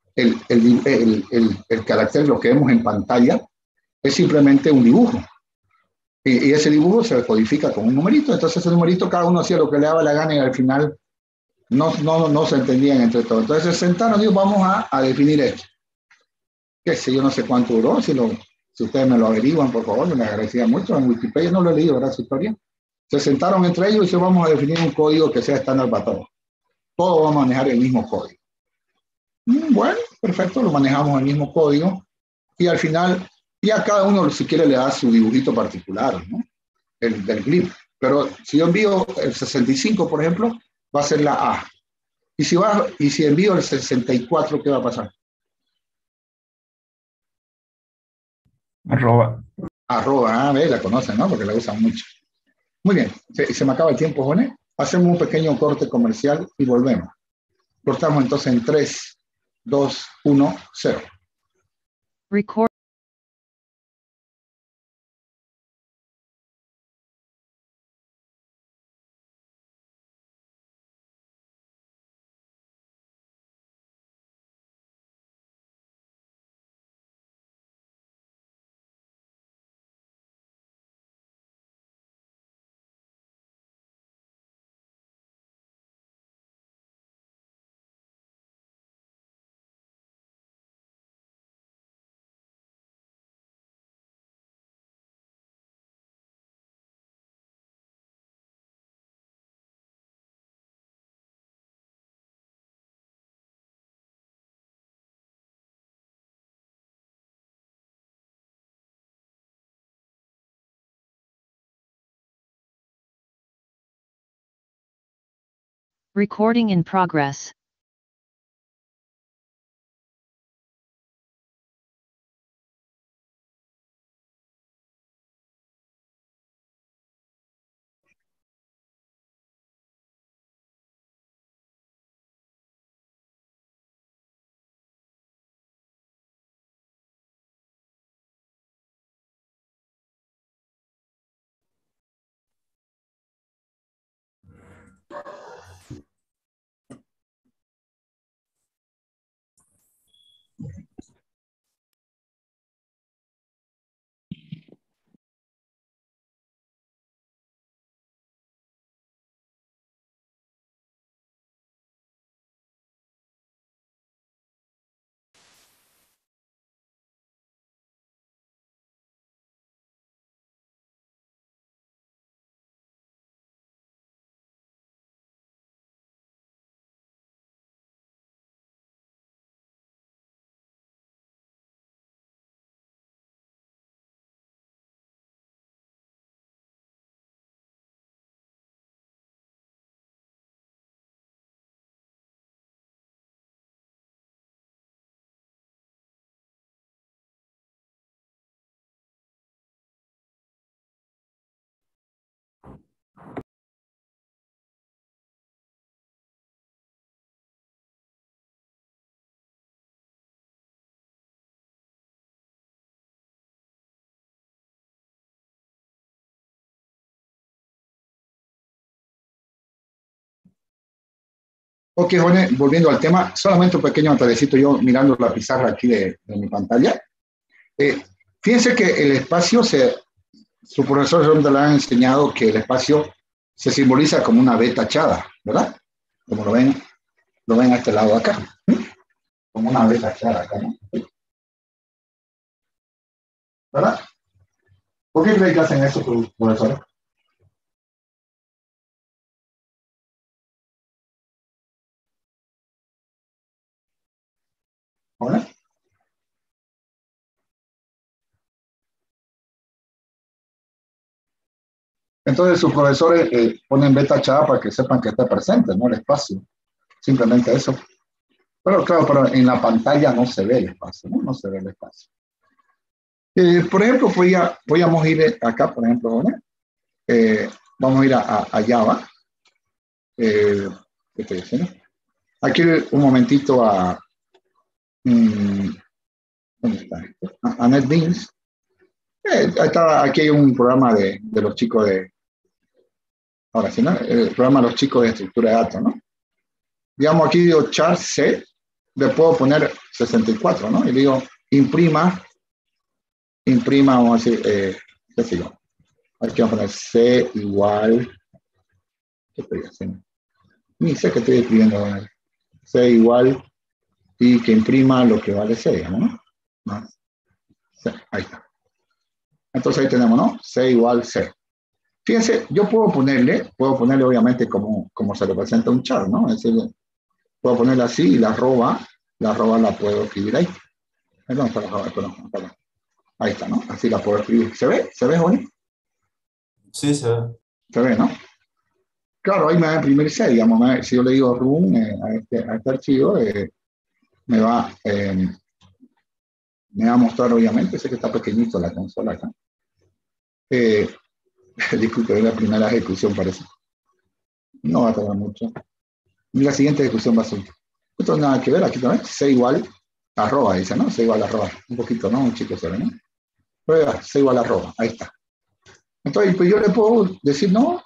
el carácter, lo que vemos en pantalla, es simplemente un dibujo. Y ese dibujo se codifica con un numerito, entonces ese numerito cada uno hacía lo que le daba la gana y al final no se entendían entre todos. Entonces se sentaron y dijo, vamos a definir esto. Qué sé yo, no sé cuánto duró, si ustedes me lo averiguan, por favor, me agradecería mucho. En Wikipedia no lo he leído, ¿verdad, su historia? Se sentaron entre ellos y dijeron, vamos a definir un código que sea estándar para todos. Todos vamos a manejar el mismo código. Bueno, perfecto, lo manejamos el mismo código y al final ya cada uno si quiere le da su dibujito particular, ¿no? El del glif. Pero si yo envío el 65, por ejemplo, va a ser la A. Y si envío el 64, ¿qué va a pasar? Arroba. Arroba, la conocen, ¿no? Porque la usan mucho. Muy bien, se me acaba el tiempo, jóvenes. Hacemos un pequeño corte comercial y volvemos. Cortamos entonces en 3, 2, 1, 0. Record. Recording in progress. Ok, jóvenes, volviendo al tema, solamente un pequeño detallecito yo mirando la pizarra aquí de mi pantalla. Fíjense que el espacio, su profesor le ha enseñado que el espacio se simboliza como una B tachada, ¿verdad? Como lo ven a este lado de acá, como una B tachada acá, ¿no? ¿Verdad? ¿Por qué creen que hacen eso, profesor? ¿Hola? Entonces sus profesores ponen B tachada para que sepan que está presente, ¿no? El espacio. Simplemente eso. Pero claro, pero en la pantalla no se ve el espacio, ¿no? No se ve el espacio. Por ejemplo, podríamos ir acá, por ejemplo, ¿no? Vamos a ir a Java. ¿Qué estoy haciendo? Aquí un momentito ¿Dónde está esto? NetBeans. Aquí hay un programa de los chicos de, ahora sí, ¿no? El programa de los chicos de estructura de datos, ¿no? Digamos, aquí digo char C, le puedo poner 64, ¿no? Y le digo, imprima, vamos a decir, qué sé yo. Aquí vamos a poner C igual, ¿qué estoy haciendo? Ni sé qué estoy escribiendo. C igual, y que imprima lo que vale C, digamos, ¿no? Más C, ahí está. Entonces ahí tenemos, ¿no? C igual C. Fíjense, yo puedo ponerle obviamente como se representa un char, ¿no? Es decir, puedo ponerla así y la arroba la puedo escribir ahí. ¿Dónde está la arroba? Perdón. Ahí está, ¿no? Así la puedo escribir. ¿Se ve? ¿Se ve, Johnny? Sí, se ve. Se ve, ¿no? Claro, ahí me va a imprimir C, digamos, si yo le digo run a este archivo, me va a mostrar, obviamente, sé que está pequeñito la consola acá. Disculpe, es la primera ejecución, parece. No va a tardar mucho. Y la siguiente ejecución va a ser. Esto no nada que ver, aquí también, C igual arroba, dice, ¿no? C igual arroba. Un poquito, ¿no? Un chico se ve, ¿no? Prueba, C igual arroba, ahí está. Entonces, pues yo le puedo decir, no,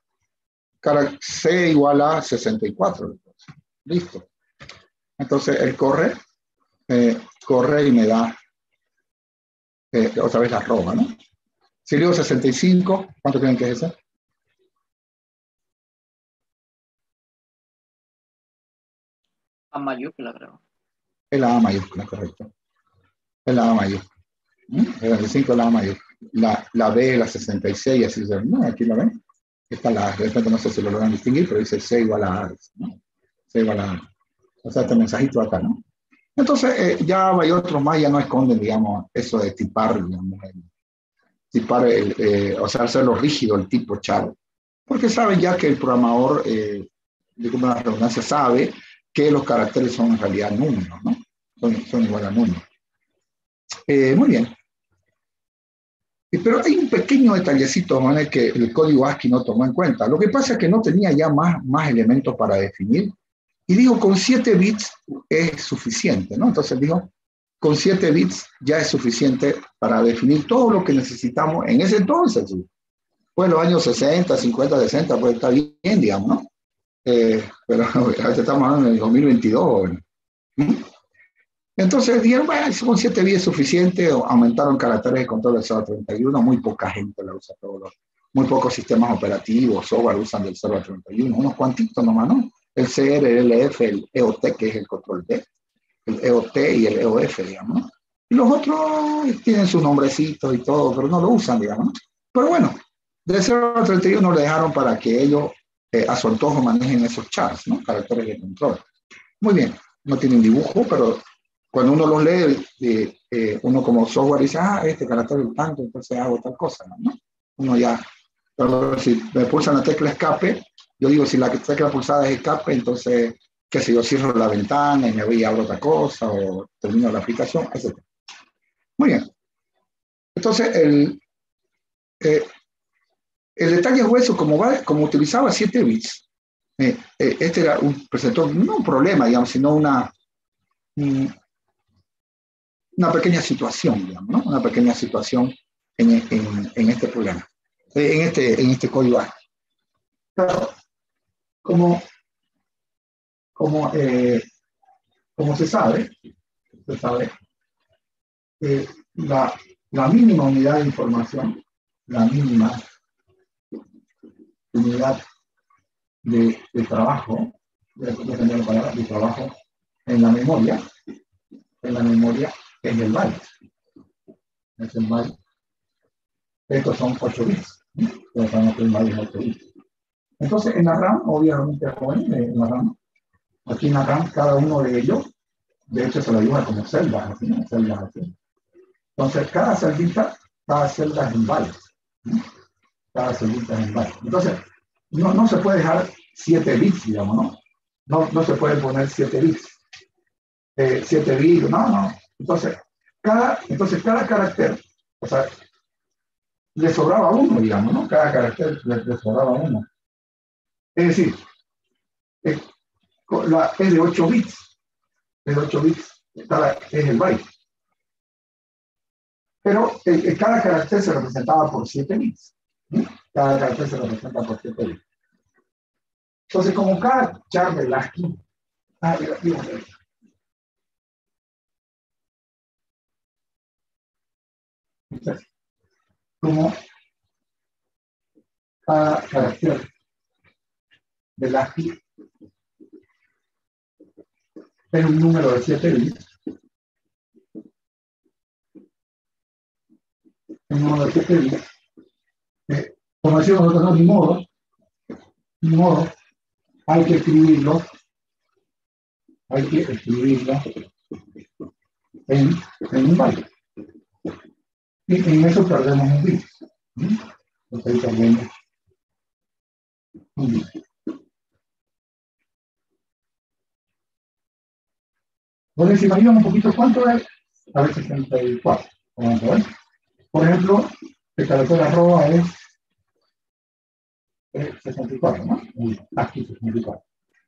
C igual a 64. Listo. Entonces, él corre y me da otra vez la arroba, ¿no? Si le digo 65, ¿cuánto creen que es ese? A mayúscula, creo. Es la A mayúscula, correcto. Es la A mayúscula. El 65 es la A mayúscula. La B es la 66, así se ve. No, aquí la ven. Está la A. De repente no sé si lo logran distinguir, pero dice C igual a A, ¿no? C igual a A. O sea, este mensajito acá, ¿no? Entonces, ya hay otros más, ya no esconden, digamos, eso de tipar, digamos, o sea, hacerlo rígido el tipo char. Porque saben ya que el programador, de como la redundancia, sabe que los caracteres son en realidad números, ¿no? Son igual a números. Muy bien. Pero hay un pequeño detallecito, ¿no?, que el código ASCII no tomó en cuenta. Lo que pasa es que no tenía ya más elementos para definir. Y digo, con 7 bits es suficiente, ¿no? Entonces digo, con 7 bits ya es suficiente para definir todo lo que necesitamos en ese entonces. Pues los años 60, 50, 60, pues está bien, digamos, ¿no? Pero ahora estamos hablando en el 2022. ¿Mm? Entonces dijeron, bueno, con 7 bits es suficiente, aumentaron caracteres de control del 0 a 31, muy poca gente la usa, muy pocos sistemas operativos, software usan del 0 a 31, unos cuantitos nomás, ¿no? El CR, el LF, el EOT, que es el control D, el EOT y el EOF, digamos, ¿no? Y los otros tienen sus nombrecitos y todo, pero no lo usan, digamos, ¿no? Pero bueno, del 0 a 31 le dejaron para que ellos a su antojo manejen esos chars, ¿no? Caracteres de control. Muy bien, no tienen dibujo, pero cuando uno los lee, uno como software dice, este carácter es tanto, entonces hago tal cosa, ¿no? Uno ya, pero si me pulsan la tecla escape, yo digo, si la tecla pulsada es escape, entonces, qué sé yo, cierro la ventana y me voy y abro otra cosa, o termino la aplicación, etc. Muy bien. Entonces, el detalle hueso, como utilizaba 7 bits, este era presentó no un problema, digamos, sino una pequeña situación, digamos, ¿no? Una pequeña situación en este problema, en este código ASCII. Claro, como se sabe, la mínima unidad de información, la mínima unidad de trabajo, de trabajo en la memoria es el byte. Es el byte. Estos son 8 bits. Entonces, sabemos que el byte es 8 bits. Entonces, en la RAM, obviamente, en la RAM, aquí en la RAM, cada uno de ellos, de hecho, se lo dibuja como celdas, así, ¿no? Celdas así. Entonces, cada celda es un byte. Cada celdita es un byte. Entonces, no se puede dejar 7 bits, digamos, ¿no? No se puede poner 7 bits. 7 bits, no. Entonces, cada carácter, o sea, le sobraba uno, digamos, ¿no? Cada carácter le sobraba uno. Es decir, es de 8 bits. Es de 8 bits. Es el byte. Pero cada carácter se representaba por 7 bits. ¿Sí? Cada carácter se representa por 7 bits. Entonces, como cada char de ASCII, como cada carácter de ASCII es un número de 7 bits, un número de 7 bits, como decimos nosotros, no, ni modo, hay que escribirlo en un byte. Y en eso perdemos un bit. Entonces ahí perdemos un bit. Bueno, si imaginan un poquito cuánto es, a ver, 64. Vamos a ver. Por ejemplo, el carácter arroba es 64, ¿no? Aquí 64.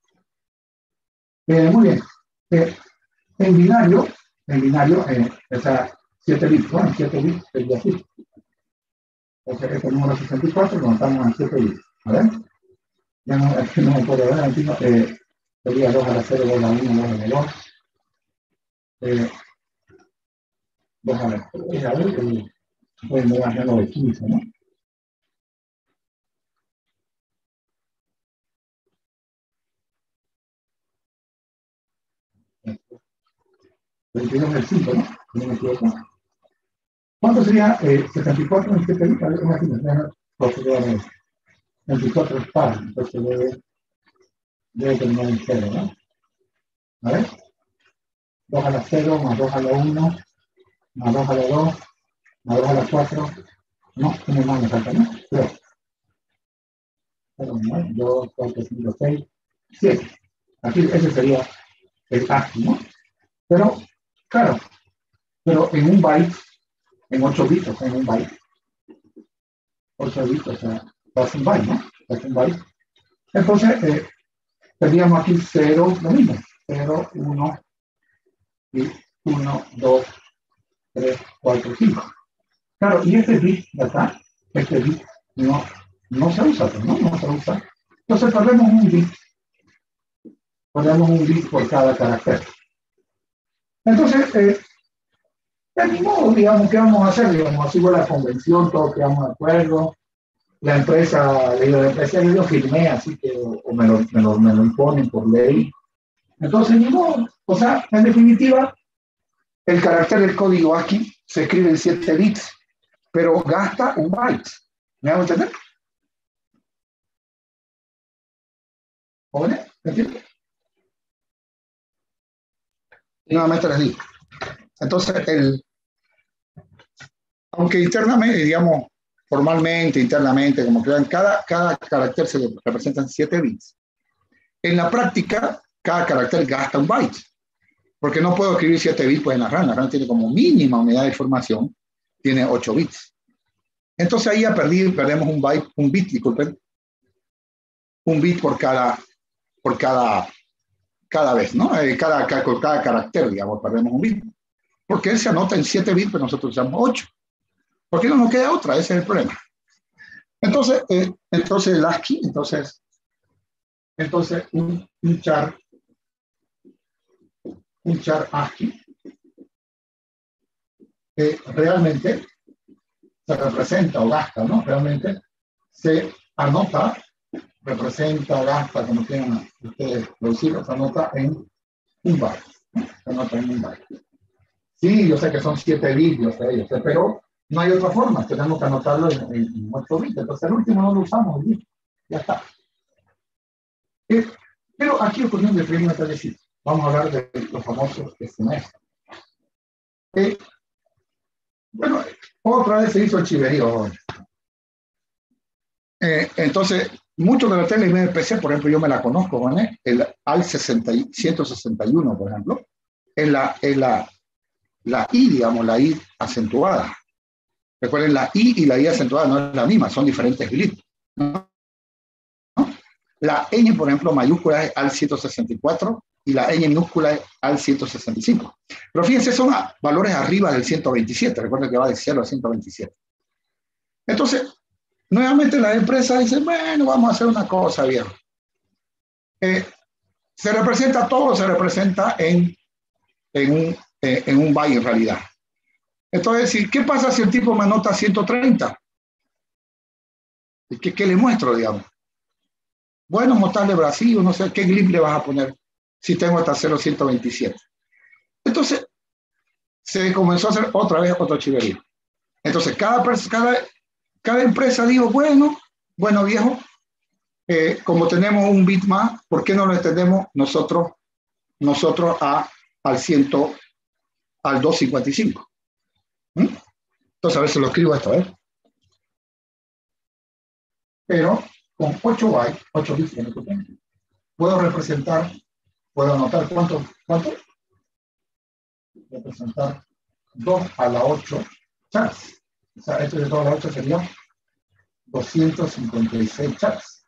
Muy bien. En binario, o sea, 7 bits, ¿no? En 7 bits sería así. Entonces, este número 64 lo notamos en 7 bits. A ver. Ya no, aquí no me puedo ver, aquí no, sería 2 a la 0, 2 a la 1, 2 a la 2. 2 a la 3, a ver, pueden ver acá lo de 15, ¿no? El 5, ¿no? No me equivoco. ¿Cuánto sería 74 en 7 bits? A ver, imagínense, proceder 24 es par, entonces debe terminar en 0, ¿no? A ver. 2 a la 0, más 2 a la 1, más 2 a la 2, más 2 a la 4. No, tiene más me falta, ¿no? 3. 0, 2, 4, 5, 6, 7. Aquí ese sería el ASCII, ¿no? Pero, claro, pero en un byte, en 8 bits, o sea, en un byte, 8 bits, o sea, es un byte, ¿no? Es un byte. Entonces, tendríamos aquí 0, lo mismo, 0, 1, y 1, 2, 3, 4, 5. Claro, y este bit de acá, este bit no se usa, ¿no? No se usa. Entonces perdemos un bit por cada carácter. Entonces, de mi modo, digamos, ¿qué vamos a hacer? Digamos, así fue la convención, todos quedamos de acuerdo. La empresa, yo lo firmé, así que o me lo imponen por ley. Entonces, ni modo. O sea, en definitiva, el carácter del código ASCII se escribe en 7 bits, pero gasta un byte. ¿Me hago entender? ¿Jóvenes? ¿Me entienden? Nuevamente les digo. Entonces, aunque internamente, digamos, formalmente, internamente, como crean, cada carácter se representa en 7 bits. En la práctica, cada carácter gasta un byte. Porque no puedo escribir 7 bits pues, en la RAM. La RAM tiene como mínima unidad de información, tiene 8 bits. Entonces ahí ya perdemos un bit, disculpen, un bit por cada vez, ¿no? Por cada carácter, digamos, perdemos un bit. Porque él se anota en 7 bits, pero nosotros usamos 8. ¿Por qué no nos queda otra? Ese es el problema. Entonces el ASCII, entonces un char ASCII realmente se representa o gasta, ¿no? Realmente se anota, representa, gasta, como quieran ustedes producirlo, se anota en un byte, ¿no? Se anota en un byte. Sí, yo sé que son 7 bits, yo sé, pero no hay otra forma, tenemos que anotarlo en 8 bits, entonces el último no lo usamos, ya está. Pero aquí ocurrió un pequeño detallecito. Vamos a hablar de los famosos SMS. Bueno, otra vez se hizo el chiverío. Entonces, muchos de los teles de PC, por ejemplo, yo me la conozco, ¿vale? El AL 161, por ejemplo, es la I, digamos, la I acentuada. Recuerden, la I y la I acentuada no es la misma, son diferentes glifos, ¿no? La N, por ejemplo, mayúscula es AL 164 y la N minúscula al 165. Pero fíjense, son valores arriba del 127. Recuerden que va de 0 a 127. Entonces, nuevamente la empresa dice, bueno, vamos a hacer una cosa, viejo. Se representa todo, se representa en un byte en realidad. Entonces, ¿qué pasa si el tipo me anota 130? ¿Qué le muestro, digamos? Bueno, mostrarle Brasil, no sé qué glif le vas a poner si tengo hasta 0.127. Entonces, se comenzó a hacer otra vez otro chiverío. Entonces, cada empresa dijo, bueno viejo, como tenemos un bit más, ¿por qué no lo extendemos nosotros al 255? Entonces, a ver si lo escribo esto, ¿eh? Pero con 8 bytes, 8 bits, puedo anotar ¿cuánto? Representar 2 a la 8 chats. O sea, esto de 2 a la 8 sería 256 chats.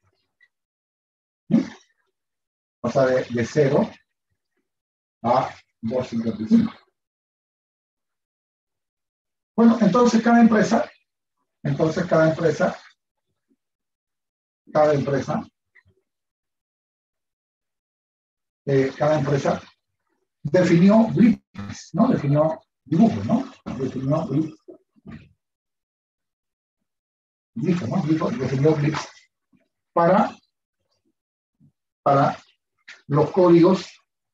O sea, de 0 a 255. Bueno, entonces cada empresa definió blips, ¿no? Definió dibujos, ¿no? Definió blips. Definió blips para los códigos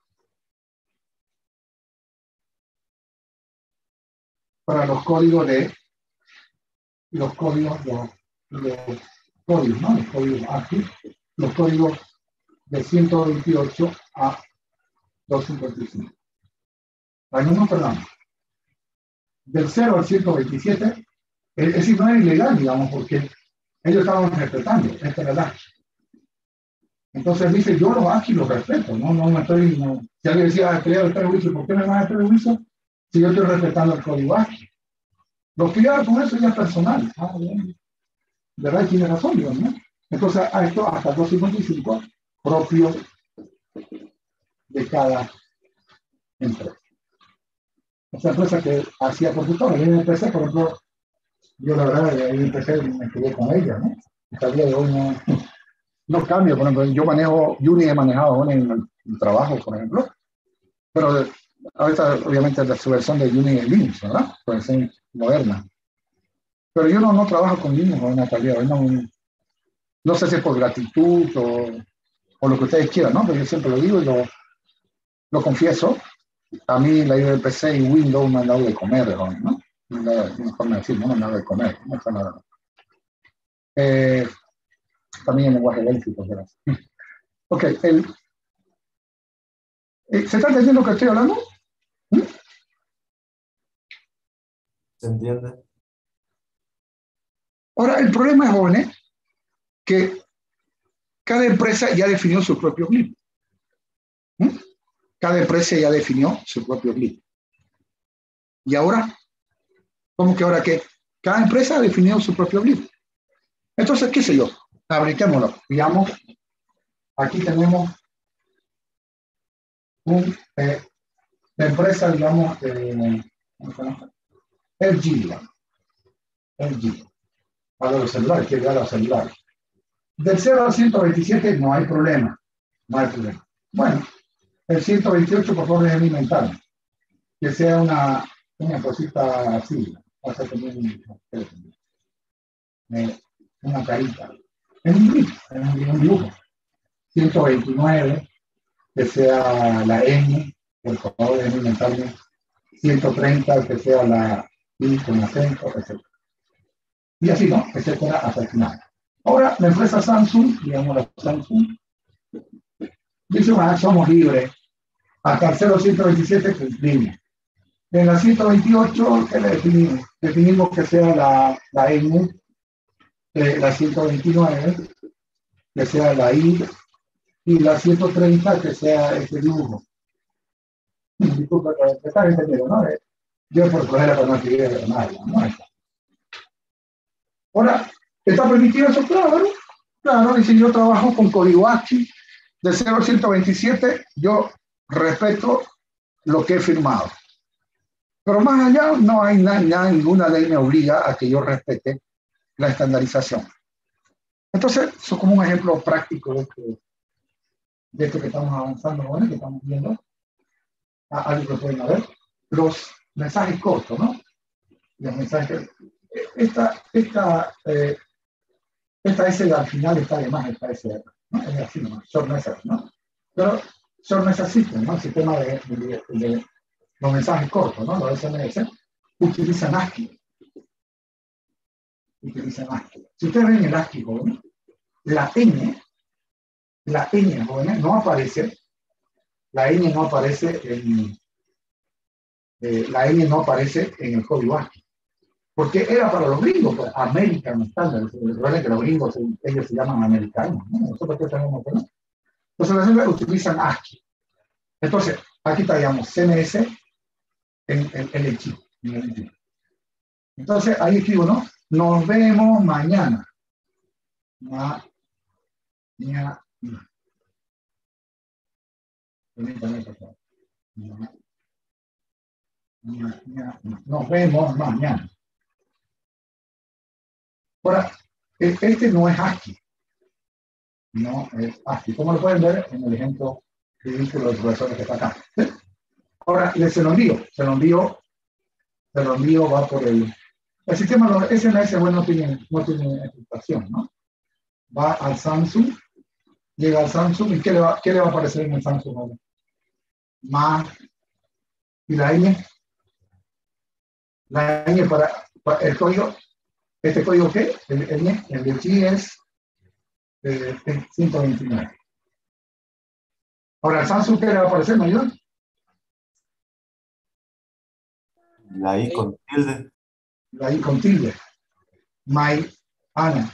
de los códigos, ¿no? Los códigos aquí, los códigos de 128 a 255. No, perdón. Del 0 al 127, es decir, no es ilegal, digamos, porque ellos estaban respetando, esta verdad. Entonces dice, yo los aquí los respeto, no me estoy, no. Si alguien decía, quería el prejuicio, ¿por qué me vas a prejuicio? Si yo estoy respetando el código ASCII. Los que ya con eso ya es personal. Bien. ¿Verdad? Tiene razón, digamos, ¿no? Entonces, a esto hasta 255 propio de cada empresa. Esa empresa que hacía computadores, yo empecé, por ejemplo, yo la verdad, ahí empecé, me quedé con ella, ¿no? Hasta el día de hoy no cambio, por ejemplo, yo manejo, Unix he manejado en el trabajo, por ejemplo, pero ahorita obviamente la su versión de Unix es Linux, ¿verdad? Pues es moderna. Pero yo no trabajo con Linux o Natalia, no sé si es por gratitud o lo que ustedes quieran, ¿no? Pero yo siempre lo digo y lo confieso. A mí la idea del PC y Windows me han dado de comer, ¿no? Una forma de decir, no me han dado de comer. No. También en lenguaje léxico, ¿verdad? Ok, ¿se está entendiendo lo que estoy hablando? ¿Se entiende? Ahora, el problema es, jóvenes, que cada empresa ya definió su propio glif. Cada empresa ya definió su propio glif. Y ahora, ¿cómo que ahora qué? Cada empresa ha definido su propio glif. Entonces, qué sé yo, fabriquémoslo. Digamos, aquí tenemos la empresa, digamos, LG, para los celulares, que llega a los celulares. Del 0 al 127 no hay problema. Bueno, el 128 por favor es alimentar. Que sea una cosita así. Vas a tener una carita. Es un dibujo. 129, que sea la N, por favor es alimentarme. 130, que sea la I con acento, etc. Y así, ¿no? Etcétera, hasta el final. Ahora, la empresa Samsung, digamos la Samsung, dice, somos libres. Hasta el 0127 cumplimos. En la 128, ¿qué le definimos? Definimos que sea la N, la 129, que sea la I, y la 130, que sea este dibujo. Disculpa, que están entendiendo, ¿no? Yo por poner para no escribir nada, ¿no? Ahora, ¿está permitido eso? Claro, dice, yo trabajo con código ASCII, de 0 al 127, yo respeto lo que he firmado. Pero más allá, no hay ninguna ley me obliga a que yo respete la estandarización. Entonces, eso es como un ejemplo práctico de esto que estamos avanzando, ¿no? Que estamos viendo. Algo que pueden haber. Los mensajes cortos, ¿no? Los mensajes. Esta S al final está de más, esta S, ¿no? Es así, ¿no? Short message, ¿no? Pero short message system, ¿no? El sistema de los mensajes cortos, ¿no? Los SMS, utilizan ASCII. Si ustedes ven el ASCII, jóvenes, la N, jóvenes, no aparece, la N no aparece en el código ASCII. Porque era para los gringos, pues, American Standard. Recuerden que los gringos, ellos se llaman americanos, ¿no? Nosotros que tenemos, ¿no? Entonces, utilizan ASCII. Entonces, aquí traíamos CMS en el chip. Entonces, ahí escribo, ¿no? Nos vemos mañana. Nos vemos mañana. Ahora, este no es ASCII. No es ASCII. Como lo pueden ver en el ejemplo ridículo de los profesores que está acá. ¿Sí? Ahora, se lo envío va por el sistema de los SMS, bueno, no tiene explicación, ¿no? Va al Samsung, llega al Samsung, ¿y qué le va a aparecer en el Samsung ahora? Más, y la N para el código, ¿este código qué? El de G es 129. Ahora, el Samsung, ¿qué le va a aparecer, mayor? La I con tilde. La I con tilde. My Ana.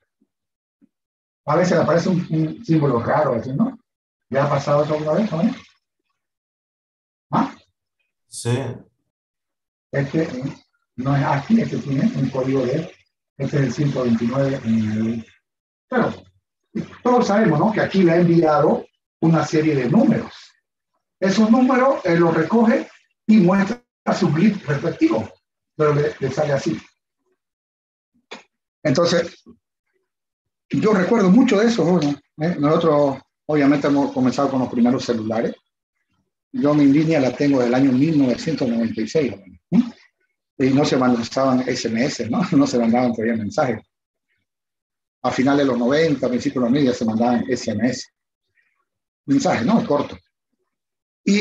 A veces le aparece un símbolo raro, así, ¿no? ¿Ya ha pasado eso alguna vez, ¿no? ¿Ah? Sí. Este no es aquí, este tiene un código este es el 129 en el... Pero todos sabemos, ¿no? Que aquí le ha enviado una serie de números. Esos números él los recoge y muestra su glitch respectivo, pero le sale así. Entonces, yo recuerdo mucho de eso, ¿no? Nosotros obviamente hemos comenzado con los primeros celulares. Yo mi línea la tengo del año 1996, ¿no? Y no se mandaban SMS, ¿no? No se mandaban todavía mensajes. A finales de los 90, principios de los 90 ya se mandaban SMS. Mensajes, ¿no? Cortos. Y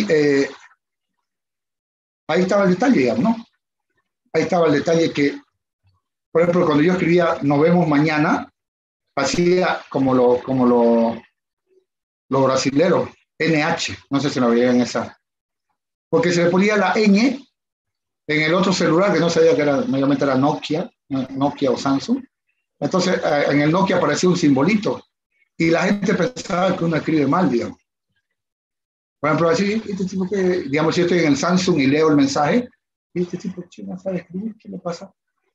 ahí estaba el detalle, digamos, ¿no? Ahí estaba el detalle que, por ejemplo, cuando yo escribía "nos vemos mañana", hacía como los brasileros, NH, no sé si lo veían esa. Porque se le ponía la N en el otro celular, que no sabía que era, mayormente era Nokia o Samsung. Entonces, en el Nokia aparecía un simbolito y la gente pensaba que uno escribe mal, digamos. Por ejemplo, así, este tipo que, digamos, si yo estoy en el Samsung y leo el mensaje, y este tipo no sabe escribir, ¿qué le pasa?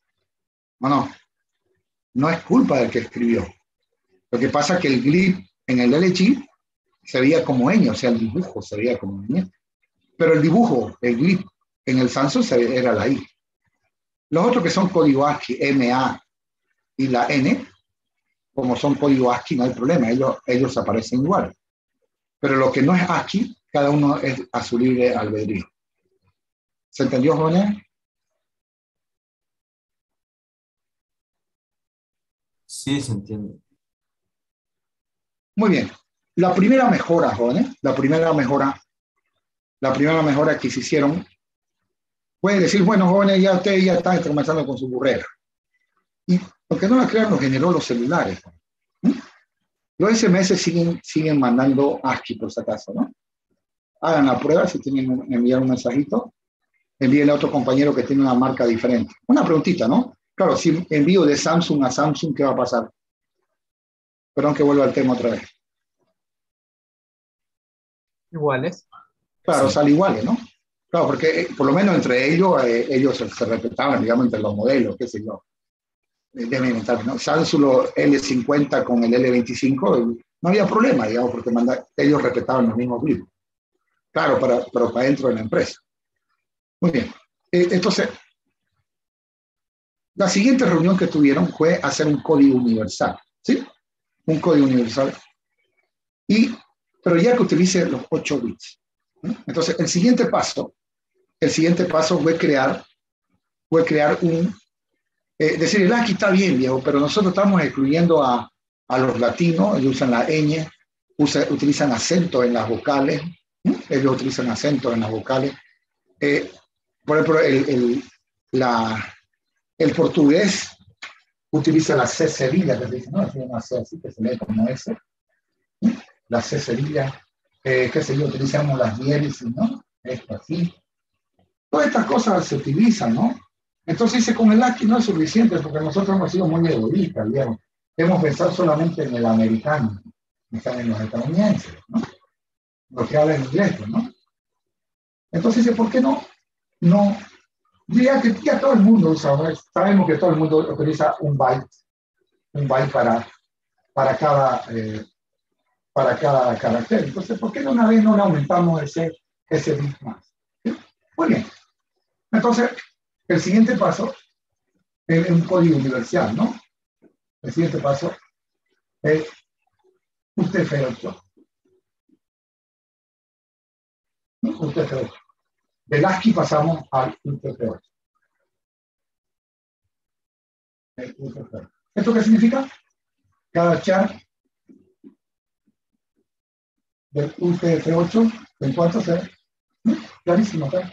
No es culpa del que escribió. Lo que pasa es que el glitch en el LG se veía como ñ, o sea, el dibujo se veía como ñ. Pero el dibujo, el glitch en el Samsung era la I. Los otros que son código ASCII, MA y la N, como son código ASCII, no hay problema, ellos aparecen igual. Pero lo que no es ASCII, cada uno es a su libre albedrío. ¿Se entendió, jóvenes? Sí, se entiende. Muy bien. La primera mejora, jóvenes, la primera mejora que se hicieron, pueden decir, bueno, jóvenes, ya ustedes ya están comenzando con su burrera. Y aunque no la crean, lo generó los celulares. Los SMS siguen mandando ASCII, por si acaso, ¿no? Hagan la prueba, si tienen que enviar un mensajito, envíenle a otro compañero que tiene una marca diferente. Una preguntita, ¿no? Claro, si envío de Samsung a Samsung, ¿qué va a pasar? Perdón que vuelva al tema otra vez. Iguales. Claro, Sí. sale iguales, ¿no? Claro, porque por lo menos entre ellos se respetaban, digamos, entre los modelos, qué sé yo. Déjenme inventar, ¿no? Samsung L50 con el L25, no había problema, digamos, porque ellos respetaban los mismos libros. Claro, pero para dentro de la empresa. Muy bien. Entonces, la siguiente reunión que tuvieron fue hacer un código universal, ¿sí? Un código universal. Pero ya que utilice los 8 bits. ¿Sí? Entonces, el siguiente paso fue crear decir, el ASCII está bien, viejo, pero nosotros estamos excluyendo a los latinos, ellos usan la ñ, utilizan acento en las vocales, ellos utilizan acento en las vocales. Por ejemplo, el portugués utiliza la C cerilla, que se dice, no, tiene una C así que se lee como S. La C cerilla, qué sé yo, utilizamos las diéresis, ¿no? Esto así. Todas estas cosas se utilizan, ¿no? Entonces dice, con el ASCII no es suficiente, porque nosotros hemos sido muy egoístas, digamos. Hemos pensado solamente en el americano, en los estadounidenses, ¿no? Los que hablan inglés, ¿no? Entonces dice, ¿por qué no? Ya todo el mundo usa, ¿no? Sabemos que todo el mundo utiliza un byte para cada carácter. Entonces, ¿por qué de una vez no le aumentamos ese bit más? ¿Sí? Muy bien. Entonces, el siguiente paso es un código universal, ¿no? El siguiente paso es UTF-8. ¿No? UTF-8. Del ASCII pasamos al UTF-8. ¿Esto qué significa? Cada char del UTF-8, ¿en cuánto se ve? Clarísimo, ¿ok?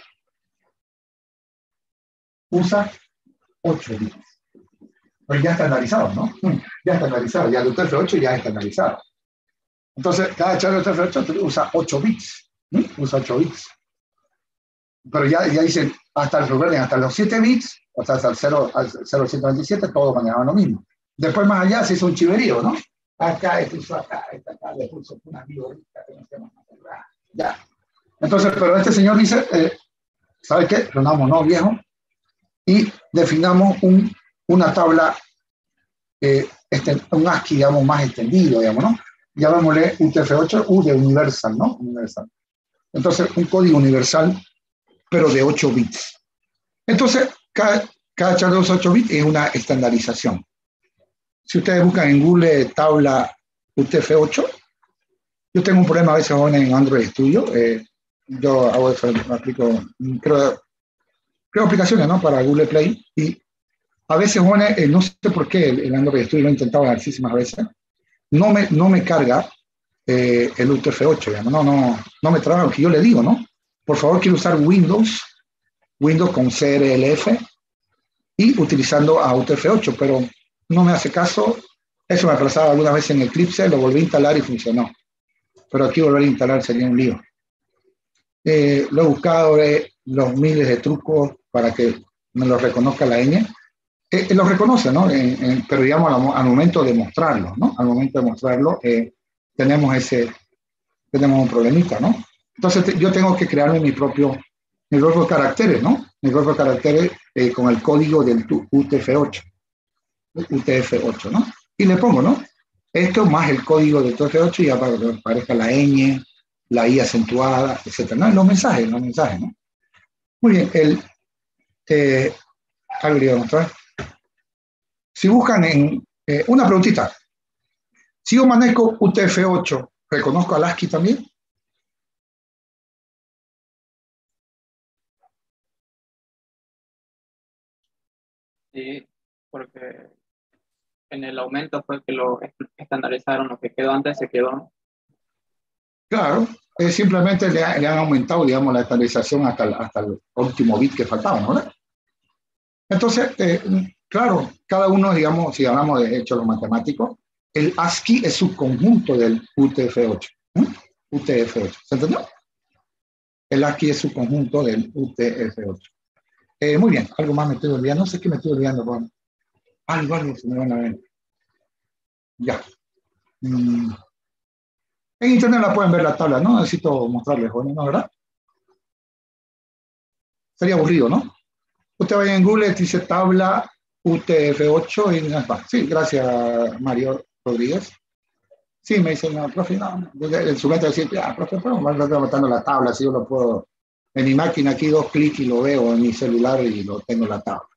Usa 8 bits. Pero ya estandarizado, ¿no? Ya estandarizado, ya el UTF-8 ya es estandarizado. Entonces, cada char de UTF-8 usa 8 bits. Usa 8 bits. Pero ya dicen, hasta los 7 bits, hasta el 0.127, todos manejaban lo mismo. Después, más allá, se hizo un chiverío, ¿no? Acá, esto hizo acá, le puso una viborita que no se llama. Ya. Entonces, pero este señor dice, ¿sabe qué? Reunamos, ¿no, viejo? Y definamos una tabla, un ASCII, digamos, más extendido, digamos, ¿no? Llamémosle UTF-8, U de universal, ¿no? Universal. Entonces, un código universal, pero de 8 bits. Entonces, cada char de los 8 bits es una estandarización. Si ustedes buscan en Google tabla UTF-8, yo tengo un problema a veces en Android Studio. Yo hago eso, aplico, creo aplicaciones, ¿no? Para Google Play, y a veces, no sé por qué el Android Studio lo he intentado muchísimas veces, no me carga el UTF-8, digamos, no me trabaja lo que yo le digo, ¿no? Por favor, quiero usar Windows con CRLF y utilizando a UTF-8, pero no me hace caso. Eso me ha pasado algunas veces en Eclipse, lo volví a instalar y funcionó. Pero aquí volver a instalar sería un lío. Lo he buscado, los miles de trucos para que me lo reconozca la ñ. Lo reconoce, ¿no? Pero digamos al momento de mostrarlo, ¿no? Al momento de mostrarlo tenemos un problemita, ¿no? Entonces yo tengo que crearme mi propio caracteres, ¿no? Mi propio caracteres con el código del UTF-8. UTF-8, ¿no? Y le pongo, ¿no? Esto más el código del UTF-8 ya para que aparezca la ñ, la I acentuada, etc. ¿No? Los mensajes, ¿no? Muy bien, algo le voy a mostrar. Si buscan una preguntita. Si yo manejo UTF-8, ¿reconozco al ASCII también? Sí, porque en el aumento fue que lo estandarizaron, lo que quedó antes se quedó. Claro, simplemente le han aumentado, digamos, la estandarización hasta el último bit que faltaba, ¿no? Entonces, claro, cada uno, digamos, si hablamos de hechos matemáticos, el ASCII es su conjunto del UTF-8. UTF-8, ¿se entendió? El ASCII es su conjunto del UTF-8. Muy bien, algo más me estoy olvidando, no sé qué me estoy olvidando, Juan. Algo se me van a ver. Ya. En internet la pueden ver la tabla, no necesito mostrarles, ¿no? ¿Verdad? Sería aburrido, ¿no? Usted vaya en Google, dice tabla UTF-8 y sí, gracias Mario Rodríguez. Sí, me dicen, no, profe, no. En su mente decir, ya, profe, pero me estoy botando la tabla, si yo lo puedo. En mi máquina aquí 2 clics y lo veo en mi celular y lo tengo en la tabla.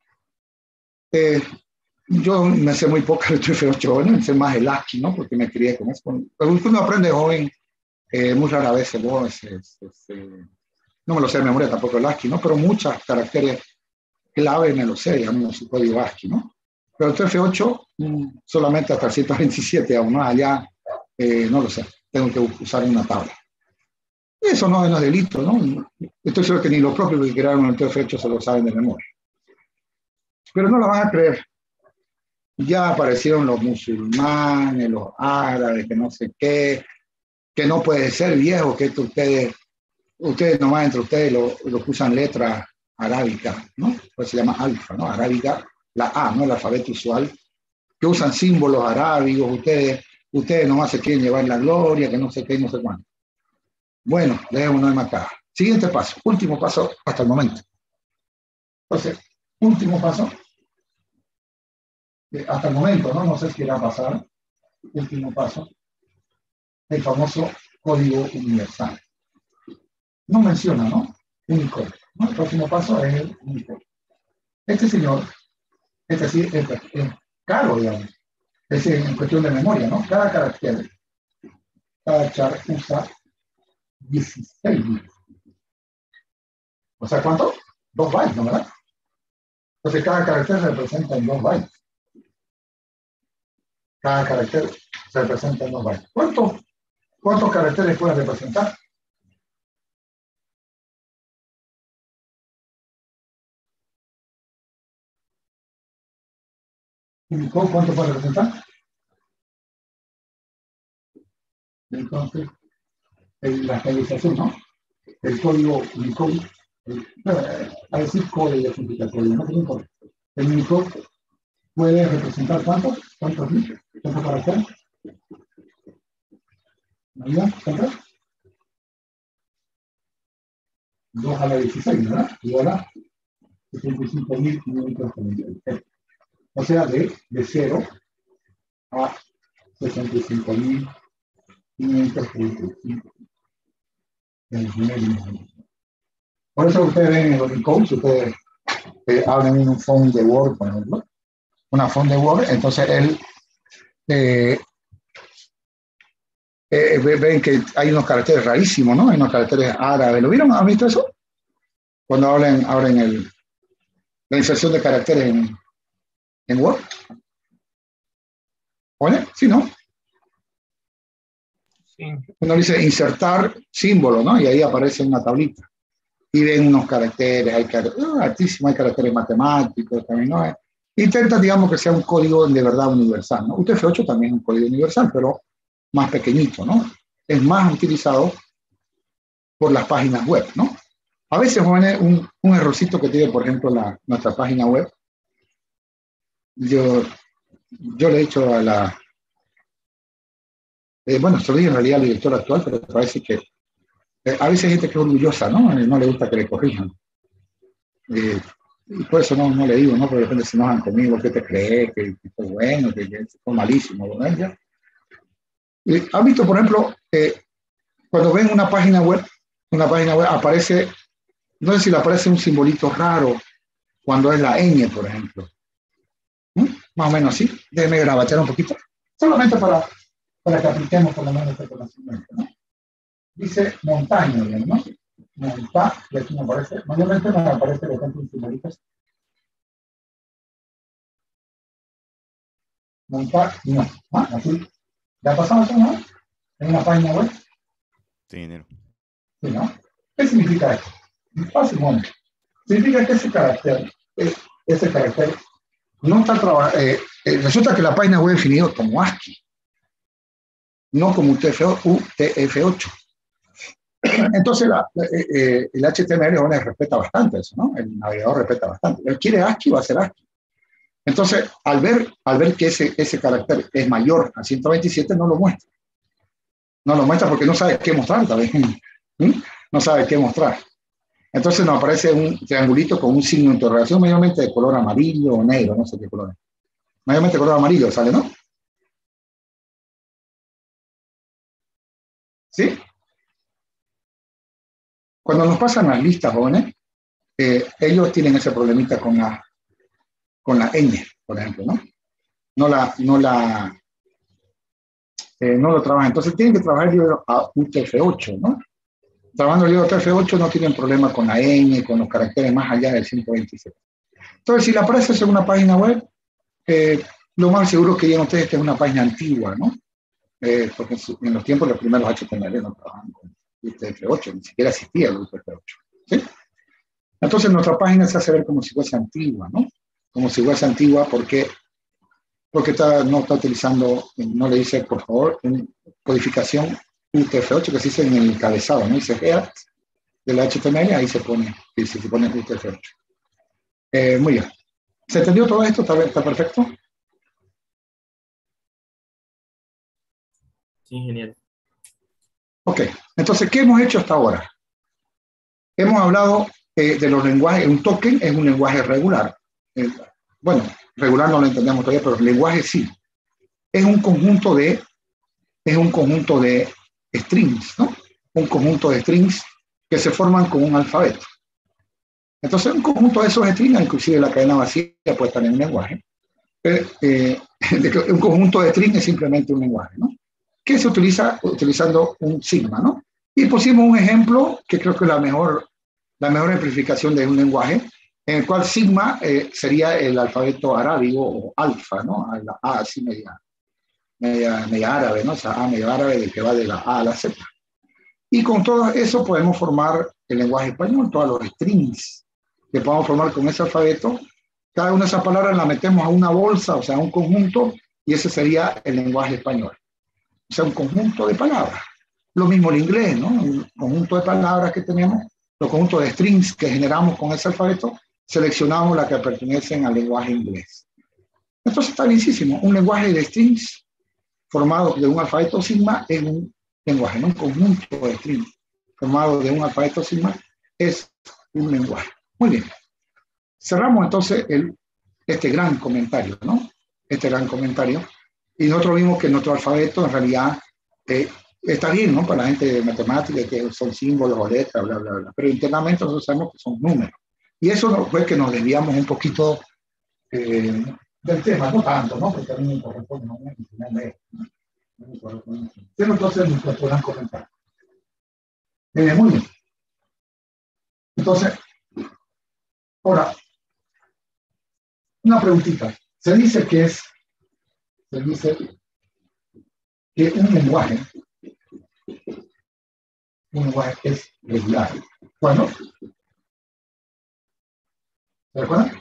Yo me sé muy poco el UTF-8, me sé más el ASCII, ¿no? Porque me crié con eso. Pero uno aprende joven, muy rara vez no me lo sé de memoria tampoco el ASCII, ¿no? Pero muchos caracteres clave me lo sé, digamos, su código ASCII, ¿no? Pero el UTF-8 solamente hasta el 127, aún más allá, no lo sé, tengo que usar una tabla. Eso no es delito, ¿no? Estoy seguro que ni los propios que crearon el UTF-8 se lo saben de memoria. Pero no lo van a creer. Ya aparecieron los musulmanes, los árabes, que no sé qué, que no puede ser viejo, que esto ustedes nomás entre ustedes lo usan letras arábicas, ¿no? Pues se llama alfa, ¿no? Arábica, la A, ¿no? El alfabeto usual, que usan símbolos arábigos, ustedes nomás se quieren llevar la gloria, que no sé qué, no sé cuánto. Bueno, dejémonos de matar. Siguiente paso, último paso hasta el momento. Entonces, último paso, hasta el momento, ¿no? No sé si irá a pasar, último paso, el famoso código universal. No menciona, ¿no? Unicode, ¿no? El próximo paso es el Unicode. Este señor, sí, es caro, digamos. Es en cuestión de memoria, ¿no? Cada carácter, cada char usa 16 bits. O sea, ¿cuánto? 2 bytes, ¿no? ¿Verdad? Entonces, cada carácter se representa en 2 bytes. Cada carácter se representa en 2 bytes. ¿Cuántos caracteres pueden representar? ¿Unicode cuánto puede representar? Entonces, la estabilización, ¿no? El código Unicode, a decir código significa código, no importa. El Unicode puede representar ¿cuántos bits? ¿Cuántos caracteres? ¿María? ¿Cuántos? 2 a la 16, ¿verdad? Igual a 65.536. O sea, de 0 a 65.535. En el primer minuto. Por eso ustedes ven en el Unicode, si ustedes hablan en un font de Word, por ejemplo, una font de Word, entonces él ven que hay unos caracteres rarísimos, ¿no? Hay unos caracteres árabes. ¿Lo vieron? ¿Han visto eso? Cuando abren la inserción de caracteres en Word. ¿Oye? Sí, ¿no? Sí. Uno dice insertar símbolo, ¿no? Y ahí aparece una tablita. Y ven unos caracteres, hay caracteres matemáticos también, ¿no? Intenta, digamos, que sea un código de verdad universal, ¿no? UTF-8 también es un código universal, pero más pequeñito, ¿no? Es más utilizado por las páginas web, ¿no? A veces pone un errorcito que tiene, por ejemplo, nuestra página web. Yo le he dicho a la... bueno, soy en realidad el director actual, pero parece que a veces hay gente que es orgullosa, ¿no? No le gusta que le corrijan. Y por eso no le digo, ¿no? Porque de repente se enojan conmigo, ¿qué te crees? Que fue bueno, que fue malísimo, ¿no? ¿Han visto, por ejemplo, cuando ven una página web aparece, no sé si le aparece un simbolito raro cuando es la ñ, por ejemplo? Más o menos así. Déjenme grabatear un poquito. Solamente para que apliquemos por lo menos este conocimiento, ¿no? Dice montaña, ¿no? Monta, y aquí me aparece, mayormente me aparece, por ejemplo, un simbolito. Monta, no. Así. ¿Ya pasamos eso, no? En una página web. Sí, dinero. Sí, ¿no? ¿Qué significa esto? Fácilmente. Significa que ese carácter no está trabajando. Resulta que la página web es definida como ASCII, no como UTF-8. Entonces el HTML respeta bastante eso, ¿no? El navegador respeta bastante. Él quiere ASCII, va a ser ASCII. Entonces, al ver que ese carácter es mayor a 127, no lo muestra. No lo muestra porque no sabe qué mostrar, tal vez. No sabe qué mostrar. Entonces nos aparece un triangulito con un signo de interrogación, mayormente de color amarillo o negro, no sé qué color es. Mayormente de color amarillo sale, ¿no? ¿Sí? Cuando nos pasan las listas, jóvenes, ellos tienen ese problemita con la ñ, por ejemplo, ¿no? No lo trabajan. Entonces tienen que trabajar el libro a UTF-8, ¿no? Trabajando el libro UTF-8 no tienen problema con la ñ, con los caracteres más allá del 127. Entonces, si le aparece en una página web, lo más seguro que digan ustedes que es una página antigua, ¿no? Porque en los tiempos los primeros HTML no trabajaban con UTF-8, ni siquiera existía el UTF-8. ¿Sí? Entonces nuestra página se hace ver como si fuese antigua, ¿no? Como si fuese antigua porque no está utilizando, no le dice, por favor, en codificación UTF-8, que se dice en el encabezado, ¿no? Dice head de la HTML, ahí se pone UTF-8. Muy bien. ¿Se entendió todo esto? ¿Está perfecto? Sí, genial. Ok, entonces, ¿qué hemos hecho hasta ahora? Hemos hablado de los lenguajes. Un token es un lenguaje regular. Bueno, regular no lo entendemos todavía, pero el lenguaje sí. Es un conjunto de strings, ¿no? Un conjunto de strings que se forman con un alfabeto. Entonces, un conjunto de esos strings, inclusive la cadena vacía puede estar en un lenguaje. Un conjunto de strings es simplemente un lenguaje, ¿no? Que se utiliza utilizando un sigma, ¿no? Y pusimos un ejemplo que creo que es la mejor ejemplificación de un lenguaje, en el cual sigma sería el alfabeto arábigo o alfa, ¿no? La A así media árabe, ¿no? Esa A media árabe de que va de la A a la Z. Y con todo eso podemos formar el lenguaje español, todos los strings que podamos formar con ese alfabeto. Cada una de esas palabras la metemos a una bolsa, o sea, a un conjunto, y ese sería el lenguaje español. O sea, un conjunto de palabras. Lo mismo el inglés, ¿no? Un conjunto de palabras que tenemos, los conjuntos de strings que generamos con ese alfabeto, seleccionamos las que pertenecen al lenguaje inglés. Entonces está bienísimo. Un lenguaje de strings formado de un alfabeto sigma es un lenguaje, ¿no? Un conjunto de strings formado de un alfabeto sigma es un lenguaje. Muy bien. Cerramos entonces este gran comentario, ¿no? Este gran comentario. Y nosotros vimos que nuestro alfabeto en realidad está bien, ¿no? Para la gente de matemática, que son símbolos o letras, bla, bla, bla. Pero internamente nosotros sabemos que son números. Y eso fue que nos desviamos un poquito del tema, no tanto, ¿no? Porque a mí me corresponde, ¿no? Entonces, nuestro gran comentario. Muy bien. Entonces, ahora, una preguntita. Se dice que un lenguaje es regular. ¿Cuándo? ¿Se recuerdan?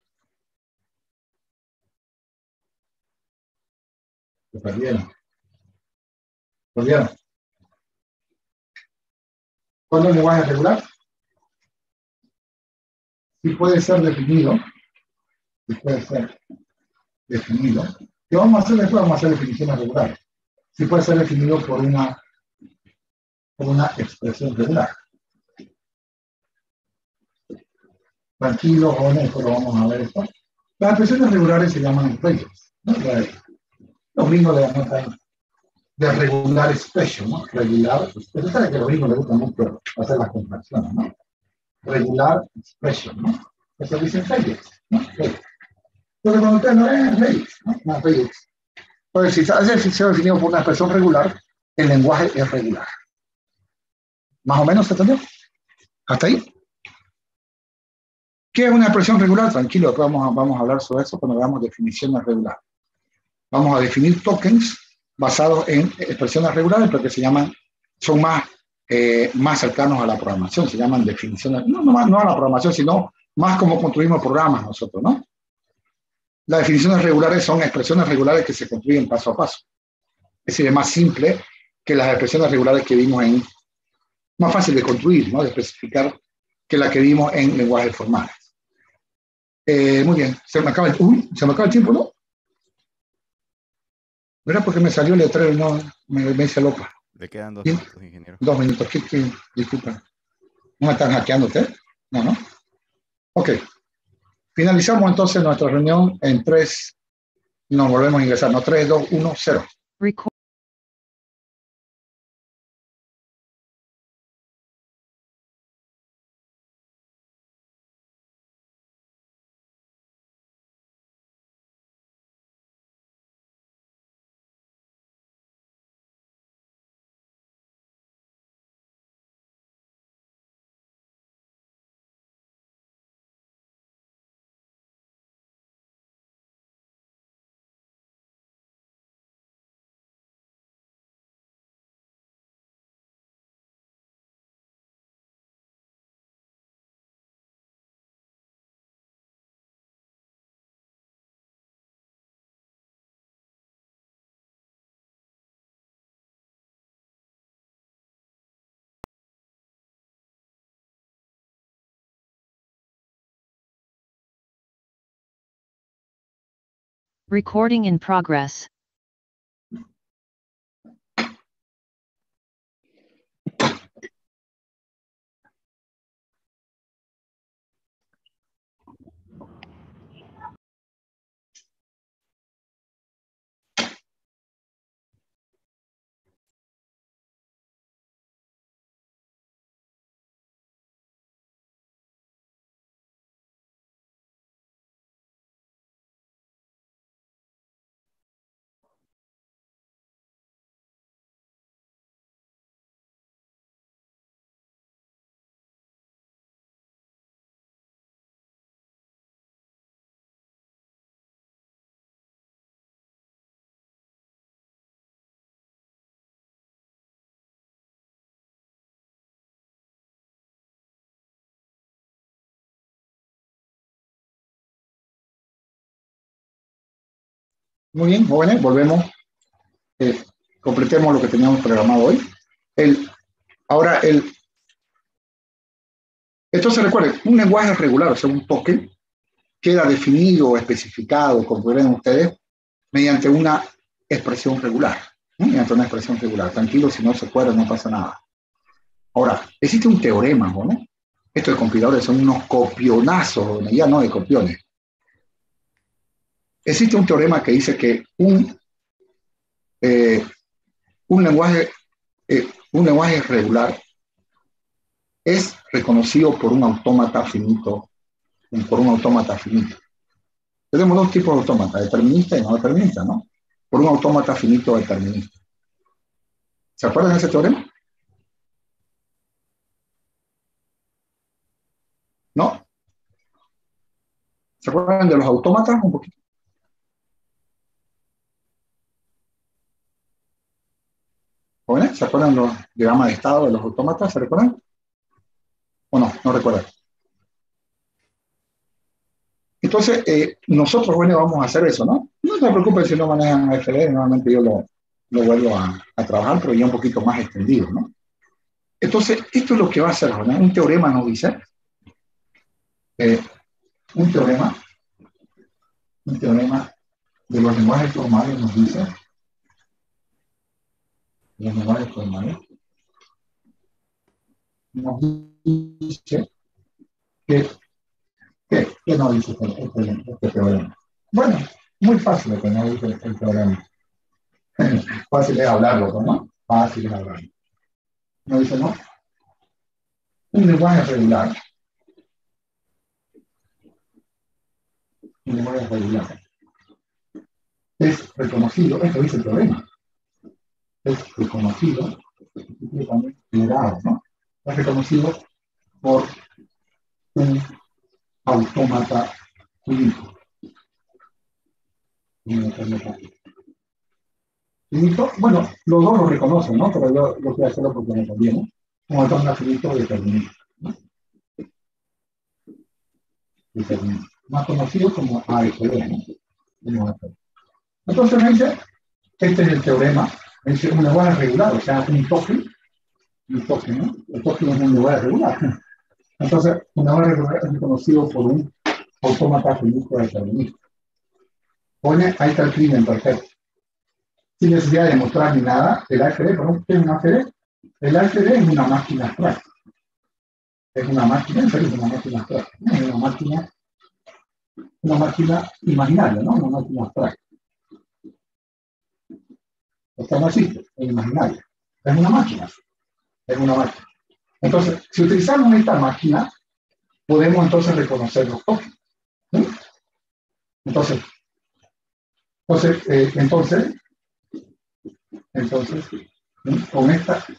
Se perdieron. ¿Cuándo el lenguaje es regular? Sí puede ser definido. ¿Qué vamos a hacer después? Vamos a hacer definiciones regulares. Sí puede ser definido por una expresión regular. Tranquilo, jóvenes, pero vamos a ver esto. Las expresiones regulares se llaman reglas, ¿no? Los gringos le llaman de regular expression, ¿no? Regular, pero sabe que a los gringos les gusta mucho hacer las contracciones, ¿no? Regular expression, ¿no? Eso dicen reglas, ¿no? Entonces, cuando ustedes no ven reglas, ¿no? Las reglas. Entonces, si se ha definido por una expresión regular, el lenguaje es regular. ¿Más o menos se entendió? ¿Hasta ahí? ¿Qué es una expresión regular? Tranquilo, después vamos a hablar sobre eso cuando veamos definiciones regulares. Vamos a definir tokens basados en expresiones regulares, porque son más cercanos a la programación, se llaman definiciones, no a la programación, sino más como construimos programas nosotros, ¿no? Las definiciones regulares son expresiones regulares que se construyen paso a paso. Es decir, es más simple que las expresiones regulares que vimos más fácil de construir, ¿no? De especificar que la que vimos en lenguajes formales. Muy bien, se me acaba el tiempo, ¿no? ¿Verdad? Porque me salió el letrero y no me dice Lopa. Le quedan 2 minutos, ingeniero. 2 minutos, disculpa. ¿No me están hackeando usted? No. Ok. Finalizamos entonces nuestra reunión en 3. Nos volvemos a ingresar, ¿no? 3, 2, 1, 0. Recording in progress. Muy bien, jóvenes, volvemos. Completemos lo que teníamos programado hoy. Entonces recuerden, un lenguaje regular, o sea, un token, queda definido o especificado, como ven ustedes, mediante una expresión regular. ¿No? Mediante una expresión regular. Tranquilo, si no se acuerdan, no pasa nada. Ahora, existe un teorema, ¿no? Estos de compiladores son unos copionazos, ya no de copiones. Existe un teorema que dice que un lenguaje regular es reconocido por un autómata finito. Tenemos dos tipos de autómatas, determinista y no determinista, ¿no? Por un autómata finito determinista. ¿Se acuerdan de ese teorema? ¿No? ¿Se acuerdan de los autómatas un poquito? ¿Jóvenes? ¿Se acuerdan de los diagramas de estado de los autómatas? ¿Se recuerdan? ¿O no? No recuerdan. Entonces, nosotros, jóvenes, vamos a hacer eso, ¿no? No se preocupen si no manejan FD, normalmente yo lo vuelvo a trabajar, pero ya un poquito más extendido, ¿no? Entonces, esto es lo que va a hacer, ¿no? Un teorema nos dice, un teorema de los lenguajes formales nos dice, ¿qué no dice este teorema? Bueno, muy fácil lo que no dice el teorema. Fácil es hablarlo, ¿no? Fácil es hablarlo. No dice, no. Un lenguaje regular. Es reconocido, esto dice el teorema. Es reconocido, ¿no? Es reconocido por un autómata finito. Bueno, los dos lo reconocen, ¿no? Pero yo voy a hacerlo porque me conviene. Un autómata finito determinista. Más conocido como AFD, ¿no? Entonces me dice, este es el teorema, es un lenguaje regular, o sea, un token, ¿no? El token es un lenguaje regular. Entonces, un lenguaje regular es reconocido por un autómata finito determinista. Ahí está el crimen perfecto. Sin necesidad de demostrar ni nada, el AFD, ¿por qué es un AFD? El AFD es una máquina abstracta. Es una máquina, en serio, es una máquina abstracta. Es una máquina imaginaria, ¿no? Una máquina abstracta. Esta no existe, es imaginaria. Es una máquina. Entonces, si utilizamos esta máquina, podemos entonces reconocer los tokens. ¿Sí? Entonces, con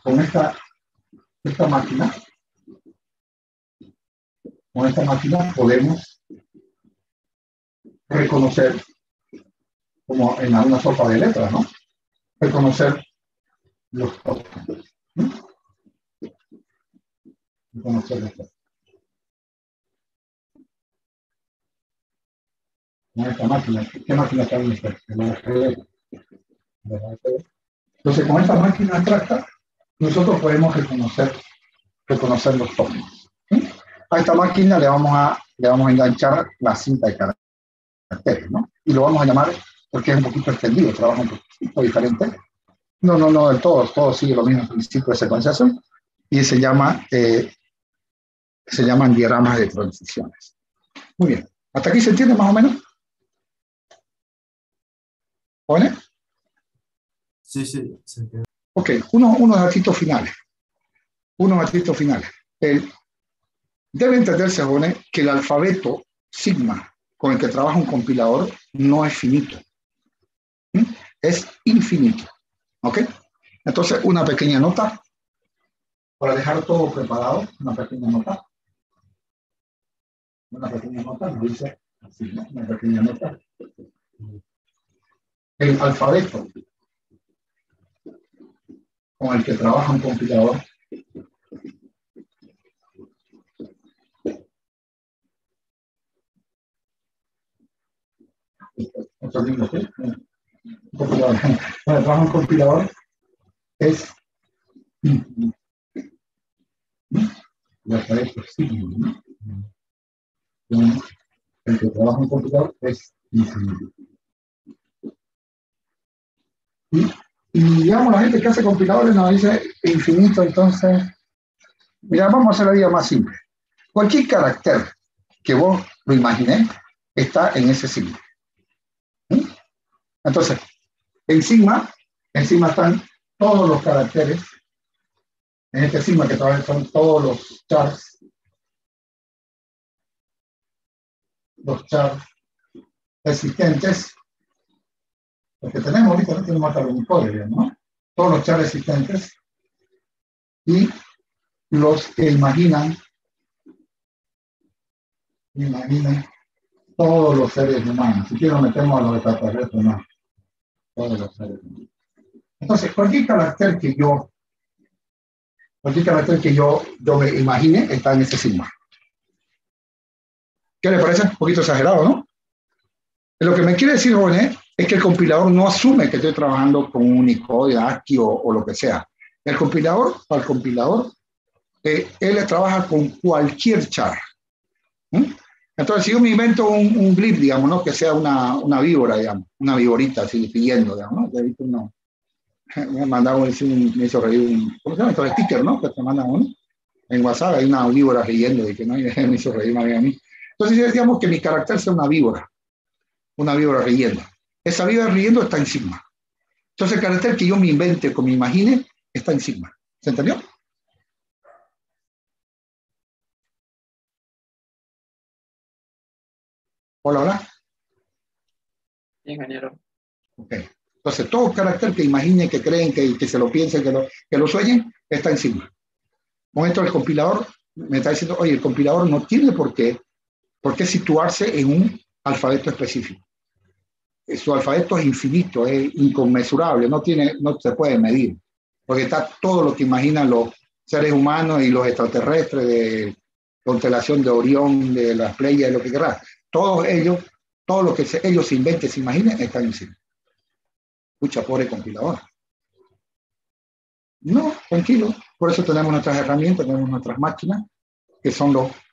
esta máquina podemos reconocer, como en una sopa de letras, ¿no? Reconocer los tokens. Reconocer los tokens. Con esta máquina, ¿qué máquina está en esta? Entonces, con esta máquina abstracta, nosotros podemos reconocer los tokens. ¿Sí? A esta máquina le vamos a enganchar la cinta de caracteres, ¿no? Y lo vamos a llamar porque es un poquito extendido, trabaja un poquito diferente. No del todo, todo sigue lo mismo principio de secuenciación y se llaman diagramas de transiciones. Muy bien, ¿hasta aquí se entiende más o menos? ¿Jóvenes? Sí, sí, se entiende. Ok, unos datitos finales. Debe entenderse, jóvenes, que el alfabeto sigma con el que trabaja un compilador no es finito. ¿Mm? Es infinito. ¿Ok? Entonces, una pequeña nota para dejar todo preparado. Una pequeña nota nos dice así, ¿no? Una pequeña nota. El alfabeto con el que trabaja un compilador un compilador es infinito. El alfabeto sigma, ¿no? El que trabaja un computador es infinito. Y digamos, la gente que hace compiladores nos dice infinito, entonces, mira, vamos a hacer la vida más simple. Cualquier carácter que vos lo imagines está en ese sigma. ¿Mm? Entonces, encima están todos los caracteres, en este sigma que todavía son todos los chars existentes, los que tenemos ahorita no tenemos hasta los unicodios, ¿no? Todos los chars existentes y los que imaginan todos los seres humanos. Si quiero metemos a los extraterrestres, no. Todos los seres humanos. Entonces, cualquier carácter que yo me imagine está en ese sigma. ¿Qué le parece? Un poquito exagerado, ¿no? Lo que me quiere decir, jóvenes, es que el compilador no asume que estoy trabajando con un Unicode, ASCII o lo que sea. Para el compilador, él trabaja con cualquier char. ¿Mm? Entonces, si yo me invento un glif, digamos, ¿no? Que sea una víbora, digamos, una víborita así pidiendo, digamos, ¿no? Me mandaron, me hizo reír ¿cómo se llama? Estos stickers, ¿no? Que te mandan uno. En WhatsApp hay una víbora riendo, y que no, me hizo reír más bien a mí. Entonces, digamos que mi carácter sea una víbora riendo. Esa víbora riendo está en sigma. Entonces, el carácter que yo me invente, que me imagine, está en sigma. ¿Se entendió? Hola. Sí, ingeniero. Ok. Entonces, todo carácter que imaginen, que creen, que se lo piensen, que lo sueñen, está en sigma. Momento el compilador me está diciendo, oye, el compilador no tiene por qué situarse en un alfabeto específico. Su alfabeto es infinito, es inconmensurable, no se puede medir, porque está todo lo que imaginan los seres humanos y los extraterrestres de constelación de Orión, de las Pleiades, lo que querrás. Todo lo que ellos se inventen, se imaginen, está encima. Pucha, pobre compilador. No, tranquilo. Por eso tenemos nuestras herramientas, tenemos nuestras máquinas, que son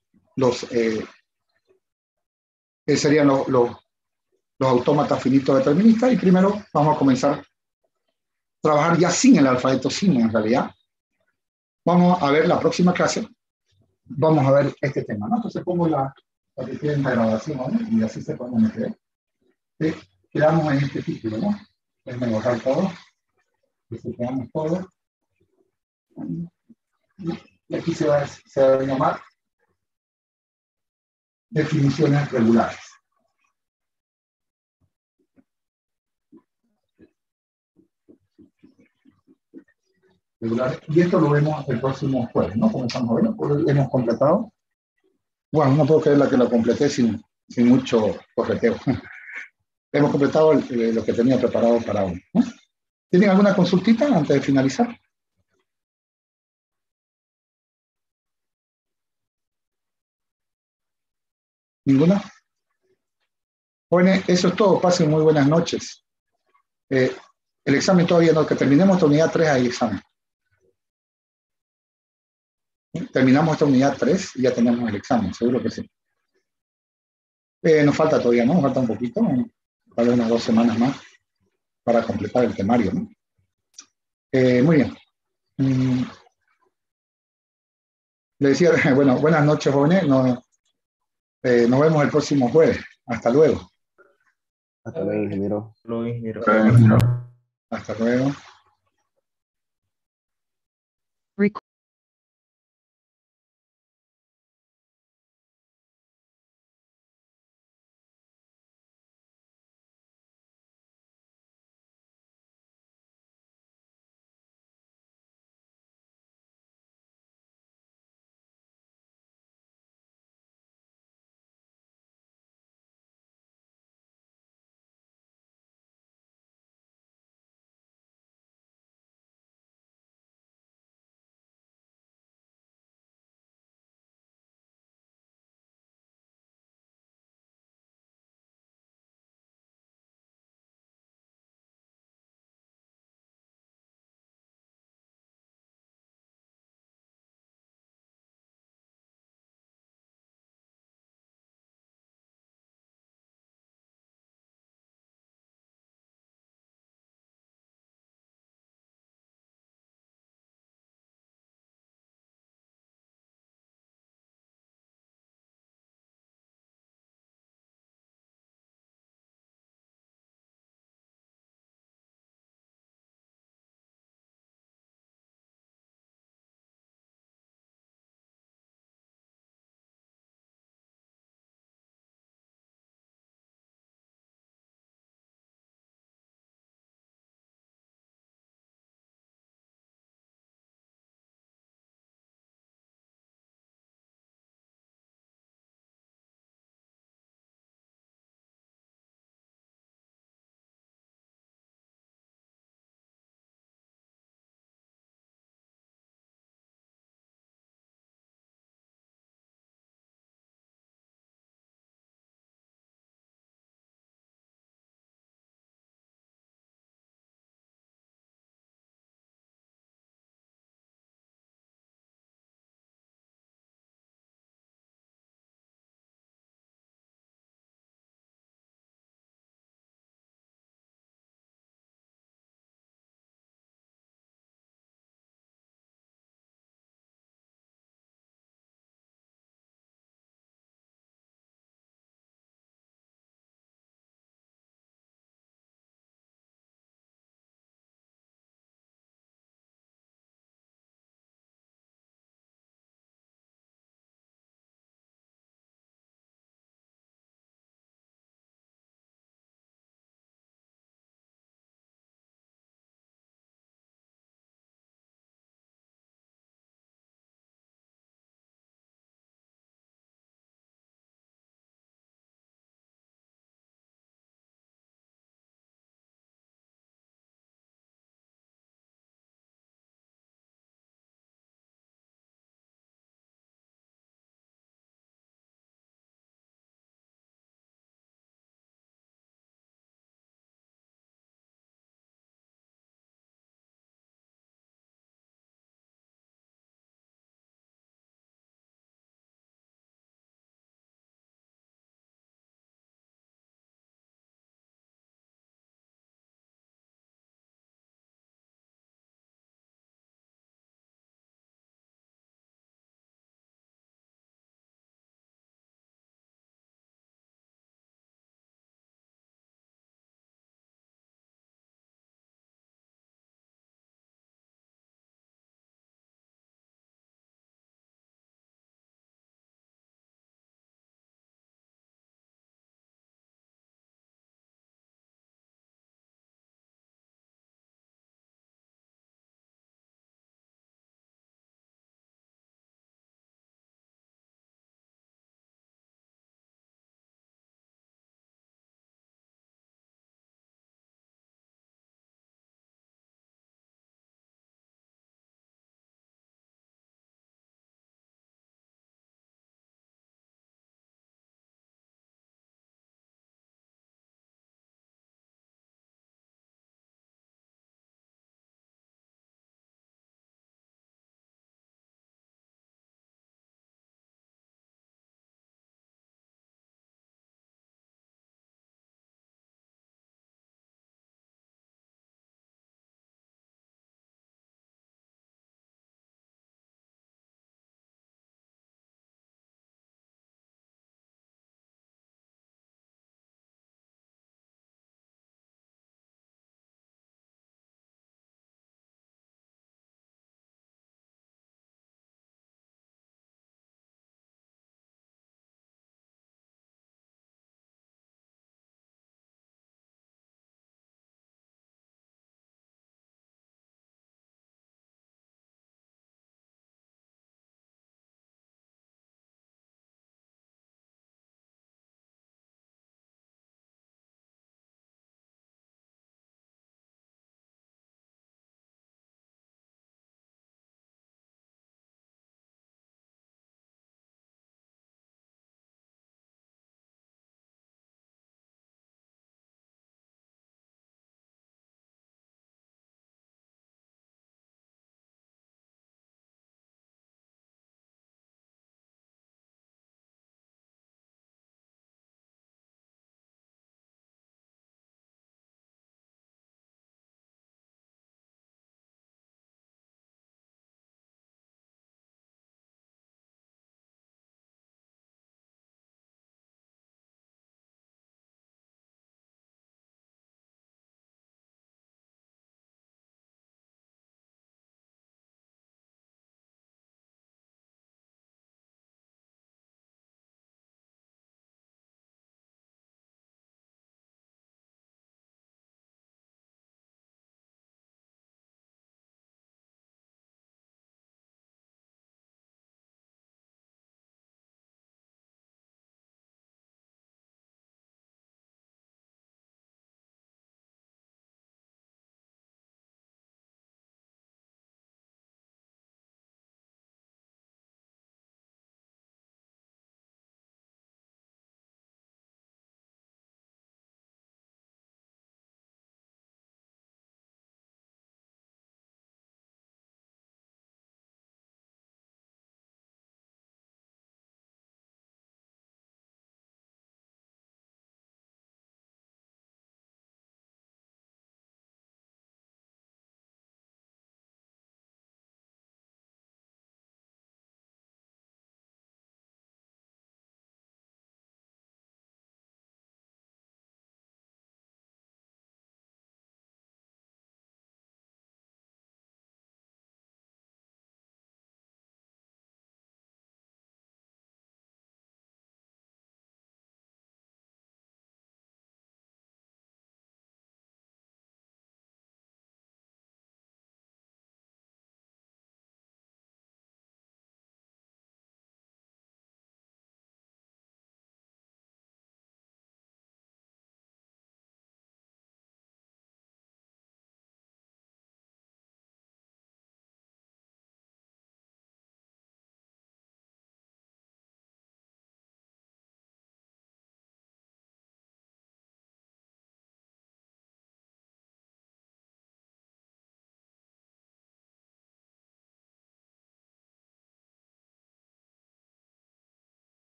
serían los autómatas finitos deterministas. Y primero vamos a comenzar a trabajar ya sin el alfabeto sigma, en realidad. Vamos a ver la próxima clase. Vamos a ver este tema, ¿no? Entonces pongo la que quede en la grabación, ¿no? Y así se puede meter. Quedamos en este título, ¿no? Déjenme borrar todo. Quedamos todo. Y aquí se va a llamar definiciones regulares. Y esto lo vemos el próximo jueves, ¿no? Comenzamos a verlo, porque hemos completado. Bueno, no puedo creer que lo completé sin mucho correteo. Hemos completado lo que tenía preparado para hoy, ¿no? ¿Tienen alguna consultita antes de finalizar? ¿Ninguna? Jóvenes, eso es todo. Pasen muy buenas noches. El examen todavía no, que terminemos esta unidad 3 hay examen. Terminamos esta unidad 3 y ya tenemos el examen, seguro que sí. Nos falta todavía, ¿no? Nos falta un poquito. tal vez unas 2 semanas más para completar el temario, ¿no? Muy bien. Le decía, bueno, buenas noches, jóvenes. Nos vemos el próximo jueves. Hasta luego. Hasta luego, ingeniero. Lo ingeniero. Hasta luego.